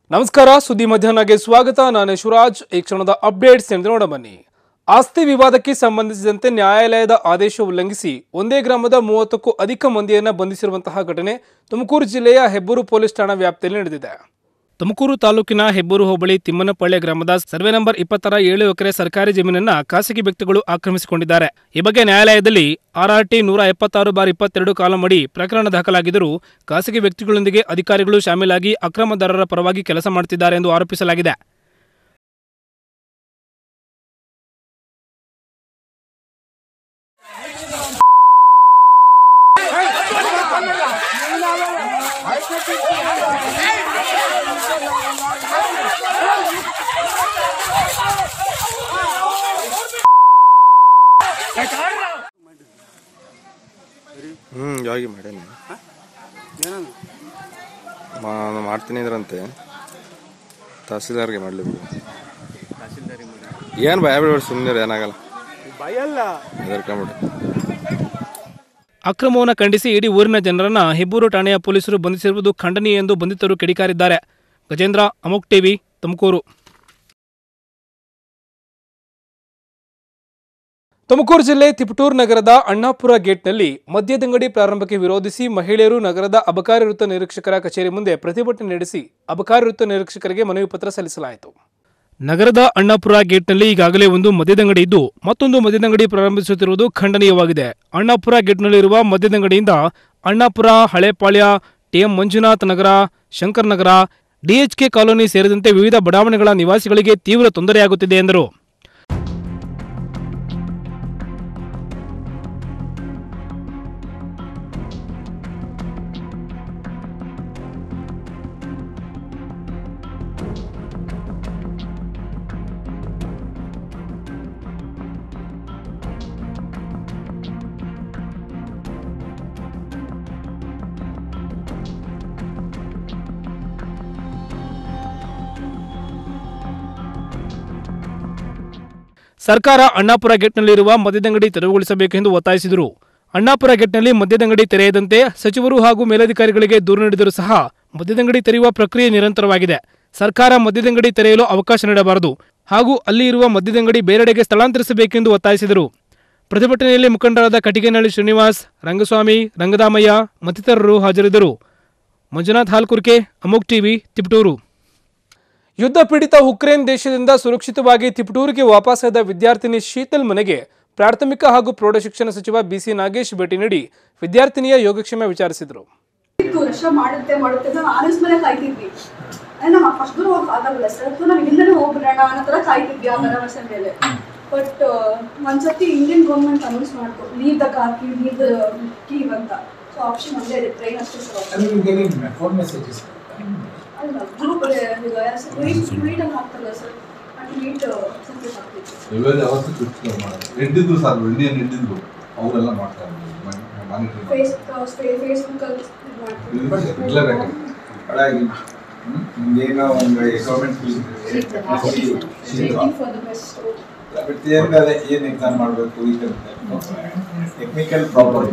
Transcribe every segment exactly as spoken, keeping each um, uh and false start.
ನಮಸ್ಕಾರ, ಸುದ್ದಿ ಮಧ್ಯಾಹ್ನಕ್ಕೆ ಸ್ವಾಗತ. ನಾನು ಶಿವರಾಜ್. ಈ ಕ್ಷಣದ ಅಪ್ಡೇಟ್ಸ್ ಎಂದು ನೋಡ ಬನ್ನಿ. ಆಸ್ತಿ ವಿವಾದಕ್ಕೆ ಸಂಬಂಧಿಸಿದಂತೆ ನ್ಯಾಯಾಲಯದ ಆದೇಶ ಉಲ್ಲಂಘಿಸಿ ಒಂದೇ ಗ್ರಾಮದ ಮೂವತ್ತಕ್ಕೂ ಅಧಿಕ ಮಂದಿಯನ್ನು ಬಂಧಿಸಿರುವಂತಹ ಘಟನೆ ತುಮಕೂರು ಜಿಲ್ಲೆಯ ಹೆಬ್ಬೂರು ಪೊಲೀಸ್ ಠಾಣಾ ವ್ಯಾಪ್ತಿಯಲ್ಲಿ ನಡೆದಿದೆ. ತುಮಕೂರು ತಾಲೂಕಿನ ಹೆಬ್ಬೂರು ಹೋಬಳಿ ತಿಮ್ಮನಪಳ್ಳಿ ಗ್ರಾಮದ ಸರ್ವೆ ನಂಬರ್ ಇಪ್ಪತ್ತರ ಏಳು ಎಕರೆ ಸರ್ಕಾರಿ ಜಮೀನನ್ನ ಖಾಸಗಿ ವ್ಯಕ್ತಿಗಳು ಆಕ್ರಮಿಸಿಕೊಂಡಿದ್ದಾರೆ. ಈ ಬಗ್ಗೆ ನ್ಯಾಯಾಲಯದಲ್ಲಿ ಆರ್ಆರ್ಟಿ ನೂರ ಎಪ್ಪತ್ತಾರು ಬಾರ್ ಇಪ್ಪತ್ತೆರಡು ಕಾಲಂ ಅಡಿ ಪ್ರಕರಣ ದಾಖಲಾಗಿದ್ದರೂ ಖಾಸಗಿ ವ್ಯಕ್ತಿಗಳೊಂದಿಗೆ ಅಧಿಕಾರಿಗಳು ಶಾಮೀಲಾಗಿ ಅಕ್ರಮದಾರರ ಪರವಾಗಿ ಕೆಲಸ ಮಾಡುತ್ತಿದ್ದಾರೆ ಎಂದು ಆರೋಪಿಸಲಾಗಿದೆ. ಹ್ಮ್ ಯಾವಾಗ ಮಾಡೇನಿ ಮಾಡ್ತೀನಿ ಇದ್ರಂತೆ ತಹಸೀಲ್ದಾರ್ಗೆ ಮಾಡ್ಲಿ ಏನ್ ಭಯ ಬಿಡ್ಬೇಡಿ, ಸುಮ್ಮನೆ ಏನಾಗಲ್ಲ. ಅಕ್ರಮವನ್ನು ಖಂಡಿಸಿ ಇಡೀ ಊರಿನ ಜನರನ್ನ ಹೆಬ್ಬೂರು ಠಾಣೆಯ ಪೊಲೀಸರು ಬಂಧಿಸಿರುವುದು ಖಂಡನೀಯ ಎಂದು ಬಂಧಿತರು ಕಿಡಿಕಾರಿದ್ದಾರೆ. ಗಜೇಂದ್ರ, ಅಮೋಘ್ ಟಿವಿ, ತುಮಕೂರು. ತುಮಕೂರು ಜಿಲ್ಲೆ ತಿಪಟೂರು ನಗರದ ಅಣ್ಣಾಪುರ ಗೇಟ್ನಲ್ಲಿ ಮದ್ಯದಂಗಡಿ ಪ್ರಾರಂಭಕ್ಕೆ ವಿರೋಧಿಸಿ ಮಹಿಳೆಯರು ನಗರದ ಅಬಕಾರಿ ವೃತ್ತ ನಿರೀಕ್ಷಕರ ಕಚೇರಿ ಮುಂದೆ ಪ್ರತಿಭಟನೆ ನಡೆಸಿ ಅಬಕಾರಿ ವೃತ್ತ ನಿರೀಕ್ಷಕರಿಗೆ ಮನವಿ ಪತ್ರ ಸಲ್ಲಿಸಲಾಯಿತು. ನಗರದ ಅಣ್ಣಾಪುರ ಗೇಟ್ನಲ್ಲಿ ಈಗಾಗಲೇ ಒಂದು ಮದ್ಯದಂಗಡಿ ಇದ್ದು ಮತ್ತೊಂದು ಮದ್ಯದಂಗಡಿ ಪ್ರಾರಂಭಿಸುತ್ತಿರುವುದು ಖಂಡನೀಯವಾಗಿದೆ. ಅಣ್ಣಾಪುರ ಗೇಟ್ನಲ್ಲಿರುವ ಮದ್ಯದಂಗಡಿಯಿಂದ Annapura, Halepalya, TM Manjunath Nagar, Shankar Nagar, DHK colony ಸೇರಿದಂತೆ ವಿವಿಧ ಬಡಾವಣೆಗಳ ನಿವಾಸಿಗಳಿಗೆ ತೀವ್ರ ತೊಂದರೆಯಾಗುತ್ತಿದೆ ಎಂದರು. ಸರ್ಕಾರ ಅಣ್ಣಾಪುರ ಗೇಟ್ನಲ್ಲಿರುವ ಮದ್ಯದಂಗಡಿ ತೆರವುಗೊಳಿಸಬೇಕೆಂದು ಒತ್ತಾಯಿಸಿದರು. ಅಣ್ಣಾಪುರ ಗೇಟ್ನಲ್ಲಿ ಮದ್ಯದಂಗಡಿ ತೆರೆಯದಂತೆ ಸಚಿವರು ಹಾಗೂ ಮೇಲಧಿಕಾರಿಗಳಿಗೆ ದೂರು ನೀಡಿದರೂ ಸಹ ಮದ್ಯದಂಗಡಿ ತೆರೆಯುವ ಪ್ರಕ್ರಿಯೆ ನಿರಂತರವಾಗಿದೆ. ಸರ್ಕಾರ ಮದ್ಯದಂಗಡಿ ತೆರೆಯಲು ಅವಕಾಶ ನೀಡಬಾರದು ಹಾಗೂ ಅಲ್ಲಿ ಇರುವ ಮದ್ಯದಂಗಡಿ ಬೇರೆಡೆಗೆ ಸ್ಥಳಾಂತರಿಸಬೇಕೆಂದು ಒತ್ತಾಯಿಸಿದರು. ಪ್ರತಿಭಟನೆಯಲ್ಲಿ ಮುಖಂಡರಾದ ಕಟಿಗೇನಹಳ್ಳಿ ಶ್ರೀನಿವಾಸ್, ರಂಗಸ್ವಾಮಿ, ರಂಗದಾಮಯ್ಯ ಮತ್ತಿತರರು ಹಾಜರಿದ್ದರು. ಮಂಜುನಾಥ್ ಹಾಲ್ಕುರ್ಕೆ, ಅಮೋಘ್ ಟಿವಿ, ತಿಪಟೂರು. ಯುದ್ಧ ಪೀಡಿತ ಉಕ್ರೇನ್ ದೇಶದಿಂದ ಸುರಕ್ಷಿತವಾಗಿ ತಿಪಟೂರಿಗೆ ವಾಪಸ್ಸಾದ ವಿದ್ಯಾರ್ಥಿನಿ ಶೀತಲ್ ಮನೆಗೆ ಪ್ರಾಥಮಿಕ ಹಾಗೂ ಪ್ರೌಢಶಿಕ್ಷಣ ಸಚಿವ ಬಿಸಿ ನಾಗೇಶ್ ಭೇಟಿ ನೀಡಿ ವಿದ್ಯಾರ್ಥಿನಿಯ ಯೋಗಕ್ಷೇಮ ವಿಚಾರಿಸಿದರು. ಮಾಡುತ್ತೆ ಮಾಡುತ್ತೆ ನಾವು ಆನಸ್ ಮೇಲೆ ಕಾಯ್ತಿದ್ವಿ. ನಮ್ಮ ಫಸ್ಟ್ ಹೋಗಿ ಆಗಲ್ಲ ಸರ್, ನಾವು ಹಿಂದೆನೇ ಹೋಗ್ಬಿಡೋಣ ಅನ್ನೋ ಥರ ಕಾಯ್ತಿದ್ವಿ ಆ ಭರವಸೆ ಮೇಲೆ. ಬಟ್ ಒಂದ್ಸತಿ ಇಂಡಿಯನ್ ಗೌರ್ಮೆಂಟ್ ಅನೌನ್ಸ್ ಮಾಡ್ತು leave the Kharkiv, leave the Kyiv ಅಂತ. ಸೊ ಆಪ್ಷನ್ ಒಂದೇ ಇದೆ, ಟ್ರೈನ್ ಅಷ್ಟೇ ಸರ್. ಫೋನ್ ಮೆಸೇಜಸ್ ಅಲ್ಲ, ಗ್ರೂಪ್ ಟ್ವೀಟ್ ಅಲ್ಲಿ ಹಾಕ್ತಲ್ಲ ಸರ್, ಟ್ವೀಟ್ ಸಬ್ಮಿಟ್ ಆಗ್ತಿತ್ತು. ಇವೆಲ್ಲ ಅವತ್ತು ಟ್ವೀಟ್ ಮಾಡಿ ಎಂಟಿದ್ರು ಸರ್, ಇಂಡಿಯನ್ ಎಂಟಿದ್ರು ಅವರೆಲ್ಲ ಮಾಡ್ತಾರೆ. ಫೇಸ್ ಫೇಸ್ಬುಕ್ ಅಲ್ಲಿ ಮಾಡ್ತೀವಿ. ಇಲ್ಲ ಬೇಕು ಅಡಾಗಿ ಹಿಂಗೇನೋ ಒಂದು government for the best but ಏನಾದ್ರೆ ಏನು ಎಕ್ಸಾಮ್ ಮಾಡಬೇಕು ಈ ಟೆಕ್ನಿಕಲ್ ಪ್ರಾಬ್ಲಮ್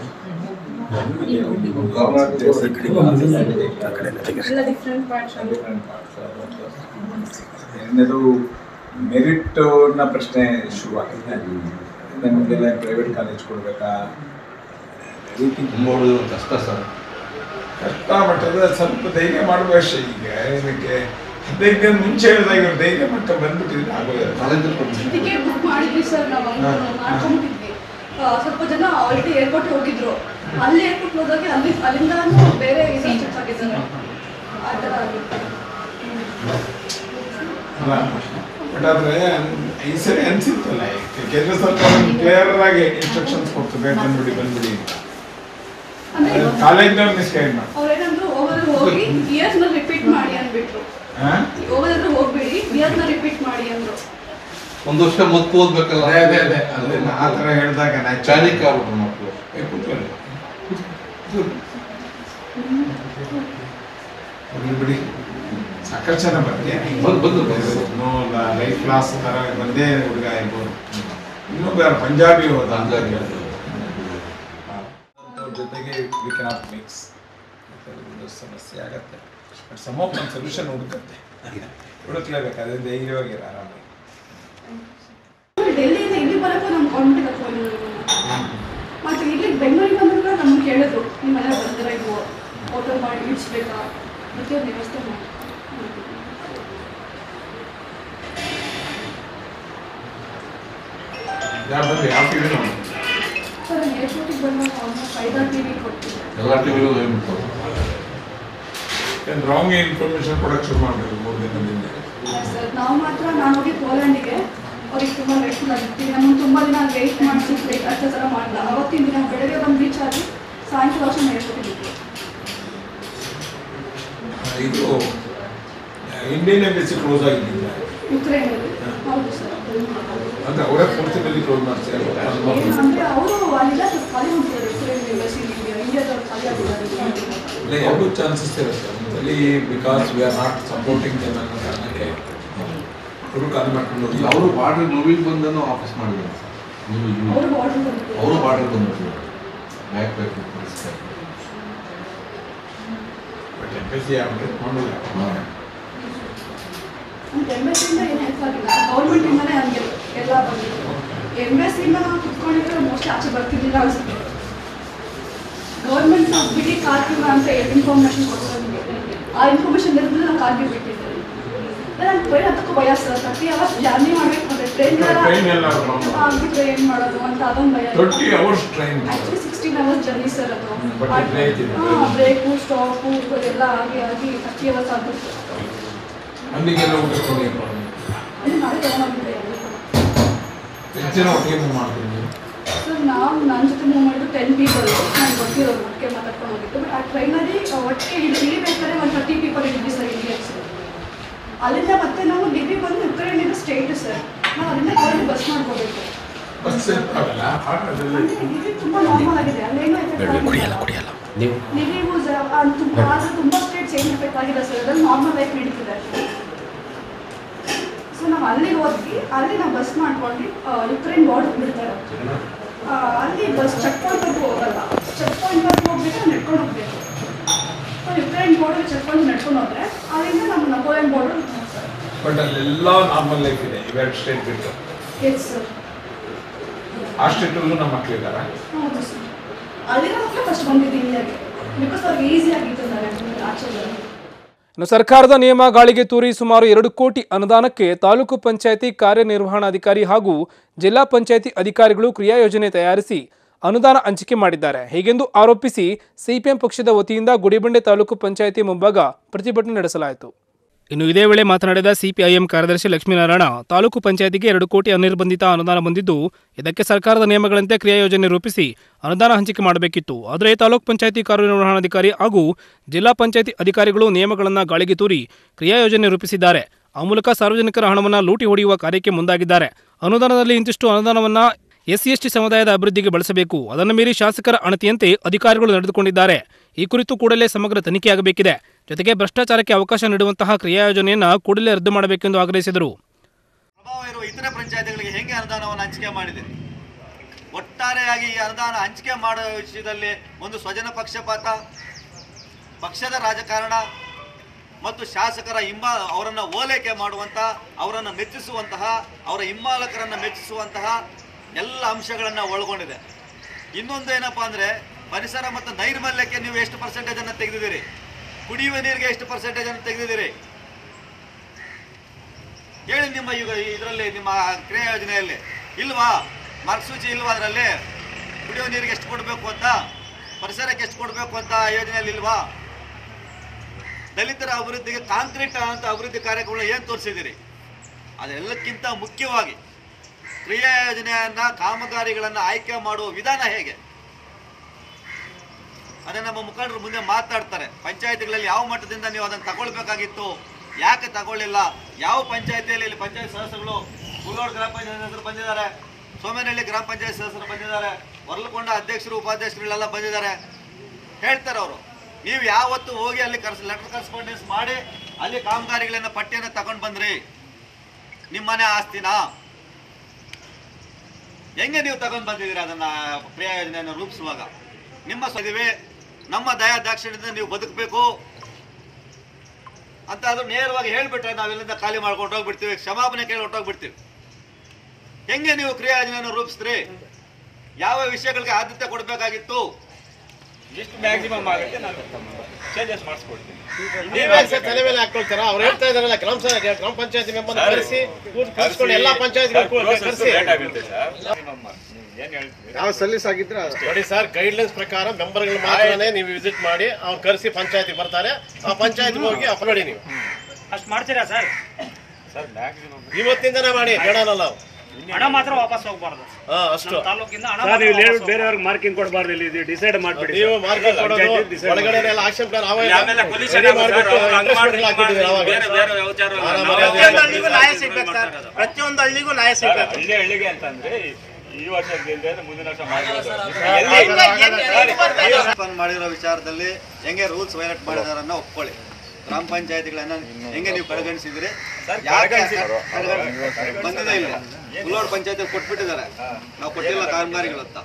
ಏನದು ಮೆರಿಟ್ ನ ಪ್ರಶ್ನೆ ಶುರುವಾಗಿದೆ. ನಮಗೆಲ್ಲ ಪ್ರೈವೇಟ್ ಕಾಲೇಜ್ ಕೊಡ್ಬೇಕಾ ರೀತಿ ನೋಡೋದು ಕಷ್ಟ ಸರ್, ಕಷ್ಟ. ಬಟ್ ಅದು ಸ್ವಲ್ಪ ಧೈರ್ಯ ಮಾಡಬೇಕಷ್ಟೇ. ಈಗ ಇದಕ್ಕೆ ಹದಿನೈದು ಮುಂಚೆ ಹೇಳಿದಾಗ ಇವ್ರು ಧೈರ್ಯ ಮಟ್ಟ ಬಂದ್ಬಿಟ್ಟಿದ್ರೆ ಆಗೋದಿಲ್ಲ. ಇದಕ್ಕೆ ಬುಕ್ ಮಾಡಿದ್ವಿ ಸರ್, ನಾವು ಮಾಡ್ಕೊಂಡ್ಬಿಟ್ಟಿದ್ವಿ. ಸ್ವಲ್ಪ ಜನ ಆಲ್ರೆಡಿ ಏರ್ಪೋರ್ಟ್ ಹೋಗಿದ್ರು. ಅಲ್ಲಿ ಏರ್ಪೋರ್ಟ್ ಹೋದಾಗ ಅಲ್ಲಿ ಅಲ್ಲಿಂದ ಬೇರೆ ಶಿಫ್ಟ್ ಆಗಿದ್ದಾರೆ. ಆ ಥರ ಆಗಿತ್ತು. ಬಟ್ ಆದರೆ ಈ ಸರಿ ಅನಿಸಿತ್ತಲ್ಲ, ಕೇಂದ್ರ ಸರ್ಕಾರ ಕ್ಲಿಯರ್ ಆಗಿ ಇನ್ಸ್ಟ್ರಕ್ಷನ್ಸ್ ಕೊಡ್ತದೆ, ಬಂದ್ಬಿಡಿ ಬಂದ್ಬಿಡಿ. ಕಾಲೇಜ್ನವ್ರು ಮಿಸ್ಗೈಡ್ ಮಾಡಿ ಅವ್ರೇನಂದ್ರು ಹೋಗೋದ್ರೆ ಹೋಗಿ ಇಯರ್ಸ್ ನ ರಿಪೀಟ್ ಮಾಡಿ ಅಂದ್ಬಿಟ್ರು. ಹೋಗೋದ್ರೆ ಹೋಗ್ಬಿಡಿ, ಇಯರ್ಸ್ ನ ರಿಪೀಟ್ ಮಾಡಿ ಅಂದ್ರು. ಒಂದು ವರ್ಷ ಮತ್ತೆ ಓದ್ಬೇಕಲ್ಲ. ಅದೇ ಅದೇ ಅದೇ ಆ ಥರ ಹೇಳಿದಾಗ ನಾನು ಚಾನಿಕ್ ಆಗ್ಬಿಟ್ರು ಮಕ್ಕಳು. ಬಿಡಿ, ಸಾಕಷ್ಟು ಜನ ಬಂದೆ ಬಂದು ಬಂದು ಲೈಫ್ ಕ್ಲಾಸ್ ಥರ ಬಂದೇ ಹುಡುಗ ಇರ್ಬೋದು. ಇನ್ನೊಬ್ಬ ಯಾರು ಪಂಜಾಬಿ ಹೋದ, ಪಂಜಾಬಿ ಜೊತೆಗೆ ವಿ ಕೆನಾಟ್ ಮಿಕ್ಸ್ ಸಮಸ್ಯೆ ಆಗತ್ತೆ. ಬಟ್ ಸಮ್ ಆಫ್ ಒಂದು ಸೊಲ್ಯೂಷನ್ ಹುಡುಕತ್ತೆ ಹುಡುಕ್ಲೇಬೇಕು. ಅದೇ ಧೈರ್ಯವಾಗಿರ ಆರಾಮಾಗಿ. ಡೆಲ್ಲಿಯಿಂದ ಇಲ್ಲಿ ಬರೋಕ್ಕೂ ನಮ್ಮ ಗೌರ್ಮೆಂಟ್ ಫೋನ್ ಮತ್ತು ಇಲ್ಲಿ ಬೆಂಗಳೂರಿಗೆ ಬಂದಾಗ ನಮ್ಗೆ ಕೇಳಿದ್ರು ನಿಮ್ಮ ಮನೆ ಬಂದಿರ ಇದು ಹೋಟೆಲ್ ಮಾಡಿ ಇಡಿಸ್ಬೇಕಾ ಪ್ರತಿಯೊಂದು ವ್ಯವಸ್ಥೆ ಮಾಡಿ. ಸರ್ ಏರ್ಪೋರ್ಟಿಗೆ ಬಂದಾಗ ಆಲ್ಮೋಸ್ಟ್ ಐದಾರು ಟಿ ವಿ ಕೊಡ್ತೀವಿ. ಎಲ್ಲ ಟಿವಿಗೂ ಏನು ರಾಂಗ್ ಇನ್ಫಾರ್ಮೇಷನ್ ಕೊಡೋಕ್ಕೆ ಶುರು ಮಾಡಬೇಕು ಮೂರು ದಿನದಿಂದ. ಸರ್ ನಾವು ಮಾತ್ರ ನಾನು ಹೋಗಿ ಪೋಲ್ಯಾಂಡಿಗೆ ಅವ್ರಿಗೆ ತುಂಬ ವೇಟ್ ಮಾಡಿರ್ತೀವಿ. ನಮ್ಗೆ ತುಂಬ ದಿನ ವೇಟ್ ಮಾಡಿಸಿ ವೇಟ್ ಅಷ್ಟೇ ಥರ ಮಾಡಿಲ್ಲ. ಅವತ್ತಿನ ದಿನ ಬೆಳಗ್ಗೆ ಬಂದು ರೀಚ್ ಆಗಿ ಸಾಯಂಕಾಲ ವರ್ಷ ಏರ್ಪೋರ್ಟಿಗೆ ಇದು ಇಂಡಿಯನ್ ಎಂಬಸಿ ಕ್ಲೋಸ್ ಆಗಿದ್ದಿಲ್ಲ ಯುಕ್ರೇನಲ್ಲಿ. ಹೌದು ಸರ್. ಅಂದರೆ ಅವರೇ ಪೂರ್ತಿನಲ್ಲಿ ಕ್ಲೋಸ್ ಮಾಡ್ತಾರೆ. ಏನಂದರೆ ಅವರು ಅಲ್ಲಿಲ್ಲ ಸ್ವಲ್ಪ ಖಾಲಿ ಹೋಗ್ತಿದ್ದಾರೆ ಯುಕ್ರೇನ್ ಎಂಬಸಿ ಇಂಡಿಯಾದವ್ರು ಖಾಲಿ ಆಗಿದ್ದಾರೆ. ಇಲ್ಲ ಎರಡೂ ಚಾನ್ಸಸ್ ಇರುತ್ತೆ ಒಂದಲ್ಲಿ because we are not supporting them ಅನ್ನೋ ಕಾರಣಕ್ಕೆ ಅವರು ಖಾಲಿ ಮಾಡ್ಕೊಂಡು ಹೋಗಿ ಅವರು ಬಾರ್ಡರ್ ಮೂವಿಗೆ ಬಂದನು ವಾಪಸ್ ಮಾಡಿದ್ದಾರೆ ಸರ್. ಅವರು ಬಾರ್ಡರ್ ಬಂದಿದ್ದಾರೆ. ಅವರು ಬಾರ್ಡರ್ ಬಂದ್ಬಿಟ್ಟಿದ್ದಾರೆ ಬ್ಯಾಕ್ ಬ್ಯಾಕ್ ಪರಿಸ್ಥಿತಿ. ಬಟ್ ಎಂಬಸಿ ಯಾರು ಮಾಡಿಲ್ಲ. ನಮ್ಗೆ ಎಂಬಸಿಯಿಂದ ಏನು ಹೆಲ್ಪ್ ಆಗಿಲ್ಲ. ಗೌರ್ಮೆಂಟಿಂದನೇ ಹಂಗೆ ಎಲ್ಲ ಬಂದಿತ್ತು. ಎಂಬಸಿಯಿಂದ ನಾವು ಕುತ್ಕೊಂಡಿದ್ರೆ ಮೋಸ್ಟ್ಲಿ ಆಚೆ ಬರ್ತಿದ್ದಿಲ್ಲ ಅನ್ಸುತ್ತೆ. ಗೌರ್ಮೆಂಟ್ ನಾವು ಬಿಡಿ ಕಾರ್ಗಿಲ್ಲ ಅಂತ ಇನ್ಫಾರ್ಮೇಷನ್ ಕೊಡ್ತಾರೆ. ಆ ಇನ್ಫಾರ್ಮೇಷನ್ ಇರೋದ್ರೆ ನಾವು ಕಾರ್ಗಿಲ್ ಬಿಟ್ಟಿದ್ದೀವಿ. ನಾನು ಟ್ರೈನ್ ಹತ್ತಕ್ಕೂ ಭಯ ಸರ್. ತರ್ಟಿ ಅವರ್ಸ್ ಜರ್ನಿ ಮಾಡಬೇಕು ಅಂದರೆ ಟ್ರೈನ್ ಆಗಿದ್ರೆ ಏನು ಮಾಡೋದು ಅಂತ ಅದೊಂದು ಭಯ. Twenty hours train actually sixteen hours journey sir ಅದು. ಹಾಂ ಬ್ರೇಕು ಸ್ಟಾಪು ಎಲ್ಲ ಆಗಿ ಆಗಿ ತರ್ಟಿ ಅವರ್ಸ್ ಆಗ್ಬಿಡ್ತು. ಅಲ್ಲಿಗೆಲ್ಲ ಊಟಕ್ಕೆ ಅಲ್ಲಿ ನಾಳೆ ತಗೊಂಡೋಗಿದ್ದೆ. ಎಷ್ಟು ಜನ ಒಟ್ಟಿಗೆ ಮೂವ್ ಮಾಡ್ತೀನಿ ಸರ್ ನಾವು ನನ್ನ ಜೊತೆ ಮೂವ್ ಮಾಡಿದ್ದು ಟೆನ್ ಪೀಪಲ್. ನಾನು ಗೊತ್ತಿರೋದು ಒಟ್ಟಿಗೆ ಮಾತಾಡ್ಕೊಂಡು ಹೋಗಿದ್ದು. ಬಟ್ ಆ ಟ್ರೈನಲ್ಲಿ ಒಟ್ಟಿಗೆ ಇಲ್ಲಿ ಇಳಿಬೇಕಾದ್ರೆ ಒಂದು ಥರ್ಟಿ ಪೀಪಲ್ ಇದ್ವಿ ಸರ್ ಇಂಡಿಯನ್ಸ್. ಅಲ್ಲಿಂದ ಮತ್ತೆ ನಾವು ಡಿಗ್ರಿ ಬಂದು ಯುಕ್ರೇನಿಂದ ಸ್ಟೇಟ್ ಸರ್. ನಾವು ಅಲ್ಲಿಂದ ಹೊರಗೆ ಬಸ್ ಮಾಡ್ಕೋಬೇಕು. ಬಸ್ ಡಿಗ್ರಿ ತುಂಬ ನಾರ್ಮಲ್ ಆಗಿದೆ. ಅಲ್ಲೇನೋ ಎಫೆಕ್ಟ್ ನೀವು ತುಂಬ ಆದರೆ ತುಂಬ ಸ್ಟೇಟ್ಸ್ ಏನು ಎಫೆಕ್ಟ್ ಆಗಿದೆ ಸರ್. ಅದ್ರಲ್ಲಿ ನಾರ್ಮಲ್ ಲೈಫ್ ನಡೀತಿದೆ. ಸೊ ನಾವು ಅಲ್ಲಿಗೆ ಹೋದ್ವಿ. ಅಲ್ಲಿ ನಾವು ಬಸ್ ಮಾಡ್ಕೊಂಡು ಯುಕ್ರೇನ್ ಬಾರ್ಡರ್ ಬಿಡ್ತಾರೆ. ಅಲ್ಲಿ ಬಸ್ ಚೆಕ್ ಪಾಯಿಂಟ್ವರೆಗೂ ಹೋಗಲ್ಲ. ಚೆಕ್ ಪಾಯಿಂಟ್ವರೆಗೂ ಹೋಗ್ಬೇಕು ನಡ್ಕೊಂಡು ಹೋಗ್ಬೇಕು. So Ukraine border check point ನಡ್ಕೊಂಡು ಹೋದ್ರೆ ಅಲ್ಲಿಂದ ನಮ್ಮ ನಪೋಲಿಯನ್ ಬಾರ್ಡರ್. ಬಟ್ ಅಲ್ಲೆಲ್ಲ ನಾರ್ಮಲ್ ಲೈಫ್ ಇದೆ ಇವೆರಡು ಸ್ಟೇಟ್ ಬಿಟ್ಟು. Yes sir. ಆ ಸ್ಟೇಟಲ್ಲೂ ನಮ್ಮ ಮಕ್ಕಳಿದ್ದಾರೆ. ಹೌದು ಸರ್. ಅಲ್ಲಿನ ಮಕ್ಕಳು ಫಸ್ಟ್ ಬಂದಿದ್ದು ಇಂಡಿಯಾಗೆ ಬಿಕಾಸ್ ಅವ್ರಿಗೆ ಈಸಿ ಆಗಿತ್ತು ಆಚೆ. ಇನ್ನು ಸರ್ಕಾರದ ನಿಯಮ ಗಾಳಿಗೆ ತೂರಿ ಸುಮಾರು ಎರಡು ಕೋಟಿ ಅನುದಾನಕ್ಕೆ ತಾಲೂಕು ಪಂಚಾಯಿತಿ ಕಾರ್ಯನಿರ್ವಹಣಾಧಿಕಾರಿ ಹಾಗೂ ಜಿಲ್ಲಾ ಪಂಚಾಯಿತಿ ಅಧಿಕಾರಿಗಳು ಕ್ರಿಯಾಯೋಜನೆ ತಯಾರಿಸಿ ಅನುದಾನ ಹಂಚಿಕೆ ಮಾಡಿದ್ದಾರೆ. ಹೀಗೆಂದು ಆರೋಪಿಸಿ ಸಿಪಿಎಂ ಪಕ್ಷದ ವತಿಯಿಂದ ಗುಡಿಬಂಡೆ ತಾಲೂಕು ಪಂಚಾಯಿತಿ ಮುಂಭಾಗ ಪ್ರತಿಭಟನೆ ನಡೆಸಲಾಯಿತು. ಇನ್ನು ಇದೇ ವೇಳೆ ಮಾತನಾಡಿದ ಸಿಪಿಐಎಂ ಕಾರ್ಯದರ್ಶಿ ಲಕ್ಷ್ಮೀನಾರಾಯಣ, ತಾಲೂಕು ಪಂಚಾಯಿತಿಗೆ ಎರಡು ಕೋಟಿ ಅನಿರ್ಬಂಧಿತ ಅನುದಾನ ಬಂದಿದ್ದು ಇದಕ್ಕೆ ಸರ್ಕಾರದ ನಿಯಮಗಳಂತೆ ಕ್ರಿಯಾಯೋಜನೆ ರೂಪಿಸಿ ಅನುದಾನ ಹಂಚಿಕೆ ಮಾಡಬೇಕಿತ್ತು. ಆದರೆ ತಾಲೂಕು ಪಂಚಾಯಿತಿ ಕಾರ್ಯನಿರ್ವಹಣಾಧಿಕಾರಿ ಹಾಗೂ ಜಿಲ್ಲಾ ಪಂಚಾಯಿತಿ ಅಧಿಕಾರಿಗಳು ನಿಯಮಗಳನ್ನು ಗಾಳಿಗೆ ತೂರಿ ಕ್ರಿಯಾಯೋಜನೆ ರೂಪಿಸಿದ್ದಾರೆ. ಆ ಮೂಲಕ ಸಾರ್ವಜನಿಕರ ಹಣವನ್ನು ಲೂಟಿ ಹೊಡೆಯುವ ಕಾರ್ಯಕ್ಕೆ ಮುಂದಾಗಿದ್ದಾರೆ. ಅನುದಾನದಲ್ಲಿ ಇಂತಿಷ್ಟು ಅನುದಾನವನ್ನು ಎಸ್ಸಿ ಎಸ್ಟಿ ಸಮುದಾಯದ ಅಭಿವೃದ್ಧಿಗೆ ಬಳಸಬೇಕು. ಅದನ್ನು ಮೀರಿ ಶಾಸಕರ ಅಣತಿಯಂತೆ ಅಧಿಕಾರಿಗಳು ನಡೆದುಕೊಂಡಿದ್ದಾರೆ. ಈ ಕುರಿತು ಕೂಡಲೇ ಸಮಗ್ರ ತನಿಖೆಯಾಗಬೇಕಿದೆ. ಜೊತೆಗೆ ಭ್ರಷ್ಟಾಚಾರಕ್ಕೆ ಅವಕಾಶ ನೀಡುವಂತಹ ಕ್ರಿಯಾಯೋಜನೆಯನ್ನು ಕೂಡಲೇ ರದ್ದು ಮಾಡಬೇಕೆಂದು ಆಗ್ರಹಿಸಿದರು. ಪ್ರಭಾವ ಇರುವ ಇತರೆ ಪಂಚಾಯತ್ಗಳಿಗೆ ಹೇಗೆ ಅನುದಾನವನ್ನು ಹಂಚಿಕೆ ಮಾಡಿದೆ? ಒಟ್ಟಾರೆಯಾಗಿ ಈ ಅನುದಾನ ಹಂಚಿಕೆ ಮಾಡುವ ವಿಷಯದಲ್ಲಿ ಒಂದು ಸ್ವಜನ ಪಕ್ಷಪಾತ, ಪಕ್ಷದ ರಾಜಕಾರಣ ಮತ್ತು ಶಾಸಕರ ಹಿಂಬಾ ಅವರನ್ನು ಓಲೈಕೆ ಮಾಡುವಂತಹ, ಅವರನ್ನು ಮೆಚ್ಚಿಸುವಂತಹ, ಅವರ ಹಿಂಬಾಲಕರನ್ನು ಮೆಚ್ಚಿಸುವಂತಹ ಎಲ್ಲ ಅಂಶಗಳನ್ನು ಒಳಗೊಂಡಿದೆ. ಇನ್ನೊಂದು ಏನಪ್ಪಾ ಅಂದರೆ, ಪರಿಸರ ಮತ್ತು ನೈರ್ಮಲ್ಯಕ್ಕೆ ನೀವು ಎಷ್ಟು ಪರ್ಸೆಂಟೇಜನ್ನು ತೆಗೆದಿದ್ದೀರಿ? ಕುಡಿಯುವ ನೀರಿಗೆ ಎಷ್ಟು ಪರ್ಸೆಂಟೇಜನ್ನು ತೆಗೆದಿದ್ದೀರಿ ಹೇಳಿ. ನಿಮ್ಮ ಈಗ ಇದರಲ್ಲಿ ನಿಮ್ಮ ಕ್ರಿಯಾ ಯೋಜನೆಯಲ್ಲಿ ಇಲ್ವಾ? ಮಾರ್ಗಸೂಚಿ ಇಲ್ವಾ? ಅದರಲ್ಲಿ ಕುಡಿಯುವ ನೀರಿಗೆ ಎಷ್ಟು ಕೊಡಬೇಕು ಅಂತ, ಪರಿಸರಕ್ಕೆ ಎಷ್ಟು ಕೊಡಬೇಕು ಅಂತ ಯೋಜನೆಯಲ್ಲಿ ಇಲ್ವಾ? ದಲಿತರ ಅಭಿವೃದ್ಧಿಗೆ ಕಾಂಕ್ರೀಟ್ ಅಂತ ಅಭಿವೃದ್ಧಿ ಕಾರ್ಯಕ್ರಮಗಳನ್ನ ಏನು ತೋರಿಸಿದ್ದೀರಿ? ಅದೆಲ್ಲಕ್ಕಿಂತ ಮುಖ್ಯವಾಗಿ ಕ್ರಿಯಾ ಯೋಜನೆಯನ್ನ ಕಾಮಗಾರಿಗಳನ್ನು ಆಯ್ಕೆ ಮಾಡುವ ವಿಧಾನ ಹೇಗೆ? ಅದೇ ನಮ್ಮ ಮುಖಂಡರು ಮುಂದೆ ಮಾತಾಡ್ತಾರೆ. ಪಂಚಾಯತಿಗಳಲ್ಲಿ ಯಾವ ಮಟ್ಟದಿಂದ ನೀವು ಅದನ್ನು ತಗೊಳ್ಬೇಕಾಗಿತ್ತು, ಯಾಕೆ ತಗೊಳ್ಳಿಲ್ಲ? ಯಾವ ಪಂಚಾಯತಿಯಲ್ಲಿ ಇಲ್ಲಿ ಪಂಚಾಯತ್ ಸದಸ್ಯರುಗಳು ಕುಲ್ಲೋಡ್ ಗ್ರಾಮ ಪಂಚಾಯತ್ ಸದಸ್ಯರು ಬಂದಿದ್ದಾರೆ, ಸೋಮೇನಹಳ್ಳಿ ಗ್ರಾಮ ಪಂಚಾಯತ್ ಸದಸ್ಯರು ಬಂದಿದ್ದಾರೆ, ಹೊರಲಕೊಂಡ ಅಧ್ಯಕ್ಷರು ಉಪಾಧ್ಯಕ್ಷರುಗಳೆಲ್ಲ ಬಂದಿದ್ದಾರೆ. ಹೇಳ್ತಾರೆ ಅವರು, ನೀವು ಯಾವತ್ತು ಹೋಗಿ ಅಲ್ಲಿ ಕರ್ಸ್ ಲೆಟರ್ ಕರೆಸ್ಪಾಂಡೆನ್ಸ್ ಮಾಡಿ ಅಲ್ಲಿ ಕಾಮಗಾರಿಗಳನ್ನ ಪಟ್ಟಿಯನ್ನು ತಗೊಂಡು ಬಂದ್ರಿ? ನಿಮ್ಮನೆ ಆಸ್ತಿನಾ? ಹೆಂಗೆ ನೀವು ತಗೊಂಡು ಬಂದಿದ್ದೀರಿ ಅದನ್ನ ಕ್ರಿಯಾ ಯೋಜನೆಯನ್ನು ರೂಪಿಸುವಾಗ? ನಿಮ್ಮ ಸ್ವದಿವೆ, ನಮ್ಮ ದಯಾ ದಾಕ್ಷಿಣ್ಯದಿಂದ ನೀವು ಬದುಕಬೇಕು. ಅಂತ ಅದು ನೇರವಾಗಿ ಹೇಳ್ಬಿಟ್ರೆ ನಾವೆಲ್ಲಿಂದ ಖಾಲಿ ಮಾಡ್ಕೊಂಡು ಹೋಗ್ಬಿಡ್ತೀವಿ, ಕ್ಷಮಾಪಣೆ ಕೇಳಿ ಹೊಟ್ಟೋಗ್ಬಿಡ್ತೀವಿ. ಹೆಂಗೆ ನೀವು ಕ್ರಿಯಾಯೋಜನೆಯನ್ನು ರೂಪಿಸಿದ್ರಿ? ಯಾವ ವಿಷಯಗಳಿಗೆ ಆದ್ಯತೆ ಕೊಡಬೇಕಾಗಿತ್ತು? ಎಷ್ಟು ಮ್ಯಾಕ್ಸಿಮಮ್ ಆಗುತ್ತೆ ನಾವು ಚೇಂಜಸ್ ಮಾಡಿಸ್ಕೊಡ್ತೀವಿ. ತಲೆ ಮೇಲೆ ಹಾಕೊಳ್ತಾರ ಅವ್ರು ಹೇಳ್ತಾ ಇದಾರಲ್ಲ, ಗ್ರಾಮ ಗ್ರಾಮ ಪಂಚಾಯತಿ ಮೆಂಬರ್ ಕರೆಸಿ ಕರ್ಸ್ಕೊಂಡು ಎಲ್ಲಾ ಪಂಚಾಯತ್ಗಳು ಕರೆಸಿ ನಾವು ಸಲ್ಲಿಸ್ ಆಗಿದ್ರೆ ನೋಡಿ ಸರ್, ಗೈಡ್ಲೈನ್ಸ್ ಪ್ರಕಾರ ಮೆಂಬರ್ಗಳು ಮಾತ್ರನೇ ನೀವು ವಿಸಿಟ್ ಮಾಡಿ ಅವ್ರು ಕರೆಸಿ ಪಂಚಾಯತಿ ಬರ್ತಾರೆ. ಆ ಪಂಚಾಯತ್ಗೆ ಹೋಗಿ ಅಪ್ ನೋಡಿ. ನೀವು ಅಷ್ಟು ಮಾಡ್ತೀರಾ ಸರ್? ಸರ್ ಮ್ಯಾಕ್ಸಿಮಮ್ ಇವತ್ತಿಂದನೇ ಮಾಡಿ, ಬೇಡಲ್ಲ ನಾವು. ಹಣ ಮಾತ್ರ ವಾಪಸ್ ಹೋಗ್ಬಾರ್ದು. ಹಾ ಅಷ್ಟು ತಾಲೂಕಿಂದ ಹಣ ನೀವು ಬೇರೆಯವ್ರಿಗೆ ಮಾರ್ಕಿಂಗ್ ಕೊಡಬಾರ್ದು. ಇಲ್ಲಿ ಡಿಸೈಡ್ ಮಾಡ್ಬಿಡಿ. ನೀವು ಮಾರ್ಕಿಂಗ್ ಕೊಡೋದು ಒಳಗಡೆ ಎಲ್ಲ ಆಕ್ಷನ್ ಪ್ಲಾನ್ ಅವಾಗ ರೆಡಿ ಮಾಡ್ಬಿಟ್ಟು ಪ್ರತಿಯೊಂದು ಹಳ್ಳಿಗೂ ನ್ಯಾಯ ಸಿಗ್ಬೇಕು. ಹಳ್ಳಿ ಹಳ್ಳಿಗೆ ಅಂತಂದ್ರೆ ಈ ವರ್ಷದಿಂದ ಮುಂದಿನ ವರ್ಷ ಮಾಡಿರೋ ವಿಚಾರದಲ್ಲಿ ಹೆಂಗೆ ರೂಲ್ಸ್ ವೈಲೇಟ್ ಮಾಡಿದಾರನ್ನ ಒಪ್ಕೊಳ್ಳಿ. ಗ್ರಾಮ ಪಂಚಾಯತಿಗಳನ್ನ ಹೆಂಗೆ ನೀವು ಕಡೆಗಣಿಸಿದ್ರಿ? ಬಂದಿದೆ ಇಲ್ಲ, ಕುಲ್ಲೋಡ್ ಪಂಚಾಯತಿ ಕೊಟ್ಬಿಟ್ಟಿದ್ದಾರೆ, ನಾವು ಕೊಟ್ಟಿಲ್ಲ ಕಾಮಗಾರಿಗಳಂತ.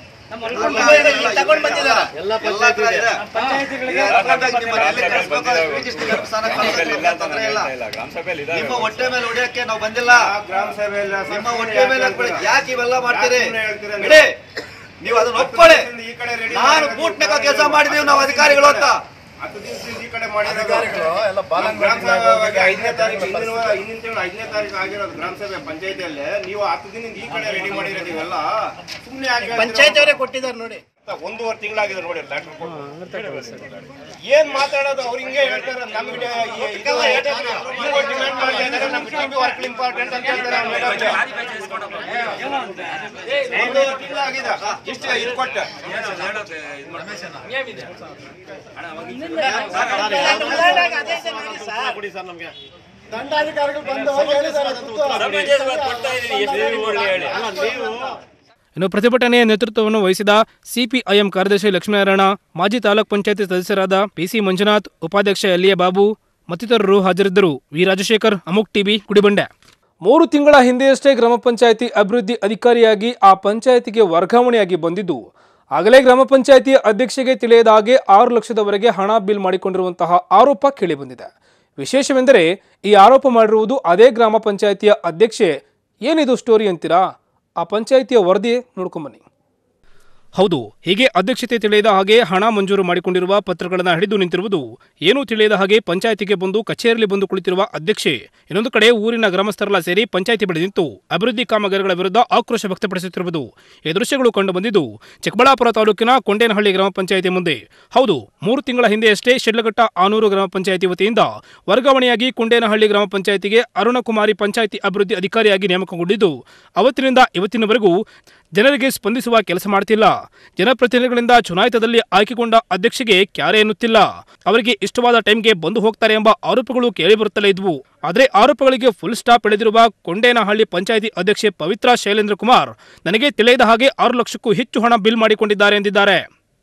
ನಿಮ್ಮ ಹೊಟ್ಟೆ ಮೇಲೆ ಹೊಡಿಯಕ್ಕೆ ನಾವು ಬಂದಿಲ್ಲ. ನಿಮ್ಮ ಹೊಟ್ಟೆ ಮೇಲೆ ಯಾಕೆ ಇವೆಲ್ಲ ಮಾಡ್ತೀರಿ? ನೀವು ಅದನ್ನ ಒಪ್ಕೊಳ್ಳಿ. ನಾನು ಬೂಟ್ನಾಗ ಕೆಲಸ ಮಾಡಿದೀವಿ ನಾವು ಅಧಿಕಾರಿಗಳು ಅಂತ. ಹತ್ತು ದಿವಸದಿಂದ ಈ ಕಡೆ ಮಾಡಿದ ಐದನೇ ತಾರೀಕು ಹಿಂದಿನ ತಿಂಗಳು ಐದನೇ ತಾರೀಕು ಆಗಿರೋದು ಗ್ರಾಮ ಸಭೆ ಪಂಚಾಯತಿಯಲ್ಲೇ ನೀವು ಹತ್ತು ದಿನದಿಂದ ಈ ಕಡೆ ರೆಡಿ ಮಾಡಿರೋದು. ಇವೆಲ್ಲ ಸುಮ್ಮನೆ ಪಂಚಾಯತ್ ಅವರೇ ಕೊಟ್ಟಿದ್ದಾರೆ ನೋಡಿ. ಒಂದೂವರೆ ತಿಂಗಳಾಗಿದೆ ನೋಡಿ ಲೆಟರ್ ಏನ್ ಮಾತಾಡೋದು. ಅವ್ರು ಹಿಂಗೆ ಹೇಳ್ತಾರೆ, ನಮ್ಗೆ ಡಿಮ್ಯಾಂಡ್ ಮಾಡ್ತಾರೆ, ನಮ್ಗೆ ವರ್ಕ್ ಇಂಪಾರ್ಟೆಂಟ್ ಅಂತ ಹೇಳ್ತಾರೆ. ಒಂದೂವರೆ ತಿಂಗಳಾಗಿದೆ ಎಷ್ಟು ಇದು ಕೊಟ್ಟ ಕೊಡಿ ಸರ್ ನಮ್ಗೆ. ದಂಡಾಧಿಕಾರಿಗಳು ಬಂದು ಇನ್ನು ಪ್ರತಿಭಟನೆಯ ನೇತೃತ್ವವನ್ನು ವಹಿಸಿದ ಸಿಪಿಐಎಂ ಕಾರ್ಯದರ್ಶಿ ಲಕ್ಷ್ಮೀನಾರಾಯಣ, ಮಾಜಿ ತಾಲೂಕ್ ಪಂಚಾಯತಿ ಸದಸ್ಯರಾದ ಪಿಸಿ ಮಂಜುನಾಥ್, ಉಪಾಧ್ಯಕ್ಷ ಎಲ್ಲಿಯ ಬಾಬು ಮತ್ತಿತರರು ಹಾಜರಿದ್ದರು. V Rajashekar, Amogh TV, Gudibande. ಮೂರು ತಿಂಗಳ ಹಿಂದೆಯಷ್ಟೇ ಗ್ರಾಮ ಪಂಚಾಯಿತಿ ಅಭಿವೃದ್ಧಿ ಅಧಿಕಾರಿಯಾಗಿ ಆ ಪಂಚಾಯಿತಿಗೆ ವರ್ಗಾವಣೆಯಾಗಿ ಬಂದಿದ್ದು, ಆಗಲೇ ಗ್ರಾಮ ಪಂಚಾಯಿತಿ ಅಧ್ಯಕ್ಷೆಗೆ ತಿಳಿಯದ ಹಾಗೆ ಆರು ಲಕ್ಷದವರೆಗೆ ಹಣ ಬಿಲ್ ಮಾಡಿಕೊಂಡಿರುವಂತಹ ಆರೋಪ ಕೇಳಿಬಂದಿದೆ. ವಿಶೇಷವೆಂದರೆ ಈ ಆರೋಪ ಮಾಡಿರುವುದು ಅದೇ ಗ್ರಾಮ ಪಂಚಾಯಿತಿಯ ಅಧ್ಯಕ್ಷೆ. ಏನಿದು ಸ್ಟೋರಿ ಅಂತೀರಾ? ಆ ಪಂಚಾಯಿತಿಯ ವರದಿ ನೋಡ್ಕೊಂಬನ್ನಿ. ಹೌದು, ಹೀಗೆ ಅಧ್ಯಕ್ಷತೆ ತಿಳಿಯದ ಹಾಗೆ ಹಣ ಮಂಜೂರು ಮಾಡಿಕೊಂಡಿರುವ ಪತ್ರಗಳನ್ನು ಹಿಡಿದು ನಿಂತಿರುವುದು. ಏನೂ ತಿಳಿಯದ ಹಾಗೆ ಪಂಚಾಯಿತಿಗೆ ಬಂದು ಕಚೇರಿಯಲ್ಲಿ ಬಂದು ಕುಳಿತಿರುವ ಅಧ್ಯಕ್ಷೆ. ಇನ್ನೊಂದು ಕಡೆ ಊರಿನ ಗ್ರಾಮಸ್ಥರೆಲ್ಲ ಸೇರಿ ಪಂಚಾಯಿತಿ ಬಳಿ ನಿಂತು ಅಭಿವೃದ್ಧಿ ಕಾಮಗಾರಿಗಳ ವಿರುದ್ಧ ಆಕ್ರೋಶ ವ್ಯಕ್ತಪಡಿಸುತ್ತಿರುವುದು. ಈ ದೃಶ್ಯಗಳು ಕಂಡುಬಂದಿದ್ದು ಚಿಕ್ಕಬಳ್ಳಾಪುರ ತಾಲೂಕಿನ ಕೊಂಡೇನಹಳ್ಳಿ ಗ್ರಾಮ ಪಂಚಾಯಿತಿ ಮುಂದೆ. ಹೌದು, ಮೂರು ತಿಂಗಳ ಹಿಂದೆಯಷ್ಟೇ ಶಿಡ್ಲಘಟ್ಟ ಆನೂರು ಗ್ರಾಮ ಪಂಚಾಯಿತಿ ವತಿಯಿಂದ ವರ್ಗಾವಣೆಯಾಗಿ ಕೊಂಡೇನಹಳ್ಳಿ ಗ್ರಾಮ ಪಂಚಾಯಿತಿಗೆ ಅರುಣಕುಮಾರಿ ಪಂಚಾಯಿತಿ ಅಭಿವೃದ್ಧಿ ಅಧಿಕಾರಿಯಾಗಿ ನೇಮಕಗೊಂಡಿದ್ದು, ಅವತ್ತಿನಿಂದ ಇವತ್ತಿನವರೆಗೂ ಜನರಿಗೆ ಸ್ಪಂದಿಸುವ ಕೆಲಸ ಮಾಡುತ್ತಿಲ್ಲ. ಜನಪ್ರತಿನಿಧಿಗಳಿಂದ ಚುನಾಯಿತದಲ್ಲಿ ಆಯ್ಕೆಗೊಂಡ ಅಧ್ಯಕ್ಷೆಗೆ ಕ್ಯಾರೆ ಎನ್ನುತ್ತಿಲ್ಲ. ಅವರಿಗೆ ಇಷ್ಟವಾದ ಟೈಮ್ಗೆ ಬಂದು ಹೋಗ್ತಾರೆ ಎಂಬ ಆರೋಪಗಳು ಕೇಳಿಬರುತ್ತಲೇ ಇದ್ವು. ಆದರೆ ಆರೋಪಗಳಿಗೆ ಫುಲ್ ಸ್ಟಾಪ್ ಎಳೆದಿರುವ ಕೊಂಡೇನಹಳ್ಳಿ ಪಂಚಾಯಿತಿ ಅಧ್ಯಕ್ಷೆ ಪವಿತ್ರ ಶೈಲೇಂದ್ರ ಕುಮಾರ್ ನನಗೆ ತಿಳಿಯದ ಹಾಗೆ ಆರು ಲಕ್ಷಕ್ಕೂ ಹೆಚ್ಚು ಹಣ ಬಿಲ್ ಮಾಡಿಕೊಂಡಿದ್ದಾರೆ ಎಂದಿದ್ದಾರೆ.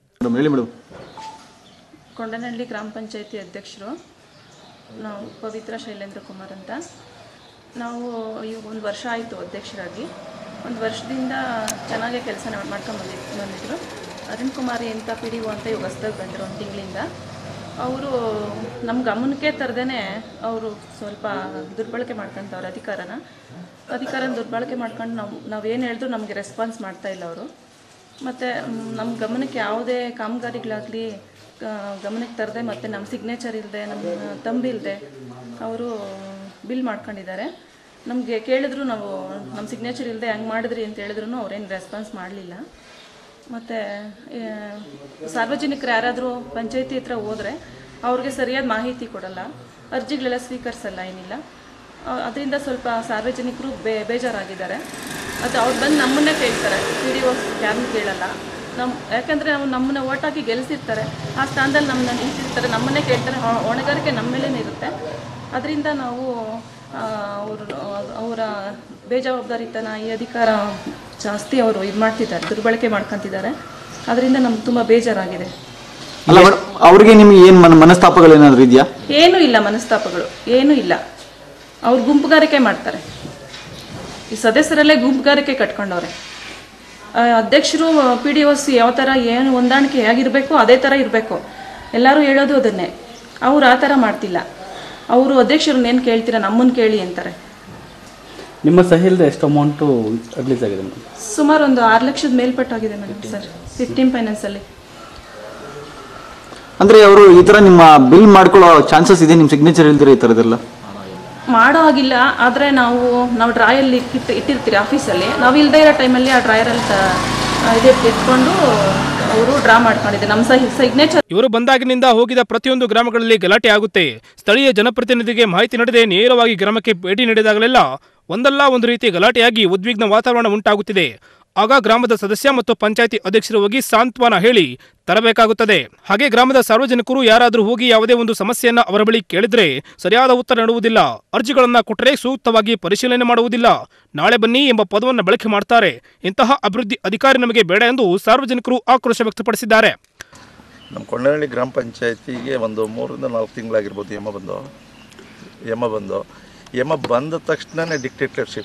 ಕೊಂಡೇನಹಳ್ಳಿ ಗ್ರಾಮ ಪಂಚಾಯಿತಿ ಅಧ್ಯಕ್ಷರು ನಾವು ಪವಿತ್ರ ಶೈಲೇಂದ್ರ ಕುಮಾರ್ ಅಂತ. ನಾವು ಈಗ ಒಂದು ವರ್ಷ ಆಯಿತು ಅಧ್ಯಕ್ಷರಾಗಿ. ಒಂದು ವರ್ಷದಿಂದ ಚೆನ್ನಾಗೇ ಕೆಲಸ ಮಾಡ್ಕೊಂಡು ಬಂದಿ ಬಂದಿದ್ದರು ಅರುಣ್ ಕುಮಾರಿ ಅಂತ ಪಿ ಡಿ ಒ ಅಂತ ಇವಾಗ ಹೊಸ್ದಾಗಿ ಬಂದರು ಒಂದು ತಿಂಗಳಿಂದ. ಅವರು ನಮ್ಮ ಗಮನಕ್ಕೆ ತರದೇ ಅವರು ಸ್ವಲ್ಪ ದುರ್ಬಳಕೆ ಮಾಡ್ಕೊತವ್ರೆ ಅಧಿಕಾರನ ಅಧಿಕಾರನ ದುರ್ಬಳಕೆ ಮಾಡ್ಕೊಂಡು ನಾವು ನಾವೇನು ಹೇಳಿದ್ರು ನಮಗೆ ರೆಸ್ಪಾನ್ಸ್ ಮಾಡ್ತಾಯಿಲ್ಲ ಅವರು. ಮತ್ತು ನಮ್ಮ ಗಮನಕ್ಕೆ ಯಾವುದೇ ಕಾಮಗಾರಿಗಳಾಗಲಿ ಗಮನಕ್ಕೆ ತರದೆ ಮತ್ತು ನಮ್ಮ ಸಿಗ್ನೇಚರ್ ಇಲ್ಲದೆ ನಮ್ಮ ತಂಬಿಲ್ಲದೆ ಅವರು ಬಿಲ್ ಮಾಡ್ಕೊಂಡಿದ್ದಾರೆ. ನಮಗೆ ಕೇಳಿದ್ರು ನಾವು ನಮ್ಮ ಸಿಗ್ನೇಚರ್ ಇಲ್ಲದೆ ಹೆಂಗೆ ಮಾಡಿದ್ರಿ ಅಂತ ಹೇಳಿದ್ರು ಅವ್ರೇನು ರೆಸ್ಪಾನ್ಸ್ ಮಾಡಲಿಲ್ಲ. ಮತ್ತು ಸಾರ್ವಜನಿಕರು ಯಾರಾದರೂ ಪಂಚಾಯತಿ ಹತ್ರ ಹೋದರೆ ಅವ್ರಿಗೆ ಸರಿಯಾದ ಮಾಹಿತಿ ಕೊಡಲ್ಲ, ಅರ್ಜಿಗಳೆಲ್ಲ ಸ್ವೀಕರಿಸಲ್ಲ, ಏನಿಲ್ಲ. ಅದರಿಂದ ಸ್ವಲ್ಪ ಸಾರ್ವಜನಿಕರು ಬೇ ಬೇಜಾರಾಗಿದ್ದಾರೆ. ಅದು ಅವ್ರು ಬಂದು ನಮ್ಮನ್ನೇ ಕೇಳ್ತಾರೆ, ಪಿ ಡಿ ಒ ಯಾರನ್ನೂ ಕೇಳಲ್ಲ. ನಮ್ಮ ಯಾಕಂದರೆ ನಾವು ನಮ್ಮನ್ನ ಓಟ್ ಹಾಕಿ ಗೆಲ್ಲಿಸಿರ್ತಾರೆ, ಆ ಸ್ಥಾನದಲ್ಲಿ ನಮ್ಮನ್ನ ನಿಂತಿರ್ತಾರೆ, ನಮ್ಮನ್ನೇ ಕೇಳ್ತಾರೆ. ಹೊಣೆಗಾರಿಕೆ ನಮ್ಮ ಮೇಲೇ ಇರುತ್ತೆ. ಅದರಿಂದ ನಾವು ಅವರು ಅವರ ಬೇಜವಾಬ್ದಾರಿತನ, ಈ ಅಧಿಕಾರ ಜಾಸ್ತಿ ಅವರು ಇದು ಮಾಡ್ತಿದ್ದಾರೆ, ದುರ್ಬಳಕೆ ಮಾಡ್ಕೊತಿದ್ದಾರೆ. ಅದರಿಂದ ನಮ್ಗೆ ತುಂಬ ಬೇಜಾರಾಗಿದೆ. ಅಲ್ಲ ಮೇಡಮ್, ಅವ್ರಿಗೆ ನಿಮ್ಗೆ ಏನು ಮನ ಮನಸ್ತಾಪಗಳು ಏನಾದರೂ ಇದೆಯಾ? ಏನೂ ಇಲ್ಲ, ಮನಸ್ತಾಪಗಳು ಏನೂ ಇಲ್ಲ. ಅವ್ರು ಗುಂಪುಗಾರಿಕೆ ಮಾಡ್ತಾರೆ. ಈ ಸದಸ್ಯರಲ್ಲೇ ಗುಂಪುಗಾರಿಕೆ ಕಟ್ಕೊಂಡವ್ರೆ. ಅಧ್ಯಕ್ಷರು ಪಿ ಡಿ ಒಸ್ ಯಾವ ಥರ ಏನು ಹೊಂದಾಣಿಕೆ ಹೇಗಿರಬೇಕು ಅದೇ ಥರ ಇರಬೇಕು. ಎಲ್ಲರೂ ಹೇಳೋದು ಅದನ್ನೇ. ಅವ್ರು ಆ ಥರ ಮಾಡ್ತಿಲ್ಲ. ಅವರು ಅಧ್ಯಕ್ಷರನ್ನ ಏನು ಕೇಳ್ತೀರಾ, ನಮ್ಮನ್ನು ಕೇಳಿ ಅಂತಾರೆ. ನಿಮ್ಮ ಸಹಿ ಇಲ್ಲದೆ ಎಷ್ಟು ಅಮೌಂಟು ರಿಲೀಸ್ ಆಗಿದೆ ಮೇಡಮ್? ಸುಮಾರು ಒಂದು ಆರು ಲಕ್ಷದ ಮೇಲ್ಪಟ್ಟಾಗಿದೆ ಮೇಡಮ್ ಸರ್, ಫಿಫ್ಟೀನ್ ಫೈನಾನ್ಸಲ್ಲಿ. ಅಂದರೆ ಅವರು ಈ ಥರ ನಿಮ್ಮ ಬಿಲ್ ಮಾಡ್ಕೊಳ್ಳೋ ಚಾನ್ಸಸ್ ಇದೆ, ನಿಮ್ಮ ಸಿಗ್ನೇಚರ್ ಇಲ್ದಿರ ಈ ಥರದ್ದೆಲ್ಲ ಮಾಡೋ ಆಗಿಲ್ಲ. ಆದರೆ ನಾವು ನಾವು ಡ್ರಾಯಲ್ಲಿ ಇಟ್ಟು ಇಟ್ಟಿರ್ತೀರಿ ಆಫೀಸಲ್ಲಿ, ನಾವು ಇಲ್ಲದೇ ಇರೋ ಟೈಮಲ್ಲಿ ಆ ಡ್ರಾಯರಲ್ಲಿ ಇದು ಎತ್ಕೊಂಡು ಅವರು ಡ್ರಾ ಮಾಡ್ಕೊಂಡಿದ್ದೆ ನಮ್ಮ ಸಹಿ ಸಿಗ್ನೇಚರ್. ಇವರು ಬಂದಾಗಿನಿಂದ ಹೋಗಿದ ಪ್ರತಿಯೊಂದು ಗ್ರಾಮಗಳಲ್ಲಿ ಗಲಾಟೆ ಆಗುತ್ತೆ. ಸ್ಥಳೀಯ ಜನಪ್ರತಿನಿಧಿಗೆ ಮಾಹಿತಿ ನೀಡದೆ ನೇರವಾಗಿ ಗ್ರಾಮಕ್ಕೆ ಭೇಟಿ ನೀಡಿದಾಗಲೆಲ್ಲ ಒಂದಲ್ಲ ಒಂದು ರೀತಿ ಗಲಾಟೆಯಾಗಿ ಉದ್ವಿಗ್ನ ವಾತಾವರಣ ಉಂಟಾಗುತ್ತಿದೆ. ಆಗ ಗ್ರಾಮದ ಸದಸ್ಯ ಮತ್ತು ಪಂಚಾಯಿತಿ ಅಧ್ಯಕ್ಷರು ಹೋಗಿ ಸಾಂತ್ವನ ಹೇಳಿ ತರಬೇಕಾಗುತ್ತದೆ. ಹಾಗೆ ಗ್ರಾಮದ ಸಾರ್ವಜನಿಕರು ಯಾರಾದರೂ ಹೋಗಿ ಯಾವುದೇ ಒಂದು ಸಮಸ್ಯೆಯನ್ನ ಅವರ ಬಳಿ ಕೇಳಿದ್ರೆ ಸರಿಯಾದ ಉತ್ತರ ನೀಡುವುದಿಲ್ಲ, ಅರ್ಜಿಗಳನ್ನ ಕೊಟ್ಟರೆ ಸೂಕ್ತವಾಗಿ ಪರಿಶೀಲನೆ ಮಾಡುವುದಿಲ್ಲ, ನಾಳೆ ಬನ್ನಿ ಎಂಬ ಪದವನ್ನು ಬಳಕೆ ಮಾಡ್ತಾರೆ. ಇಂತಹ ಅಭಿವೃದ್ಧಿ ಅಧಿಕಾರಿ ನಮಗೆ ಬೇಡ ಎಂದು ಸಾರ್ವಜನಿಕರು ಆಕ್ರೋಶ ವ್ಯಕ್ತಪಡಿಸಿದ್ದಾರೆ. ನಮ್ಮ ಕೊಂಡನಹಳ್ಳಿ ಗ್ರಾಮ ಪಂಚಾಯತಿಗೆ ಒಂದು ಮೂರರಿಂದ ನಾಲ್ಕು ತಿಂಗಳಾಗಿರ್ಬೋದು ಯಮ ಬಂದು ಯಮ ಬಂದು ಯಮ ಬಂದ ತಕ್ಷಣವೇ ಡಿಕ್ಟೇಟರ್ಶಿಪ್.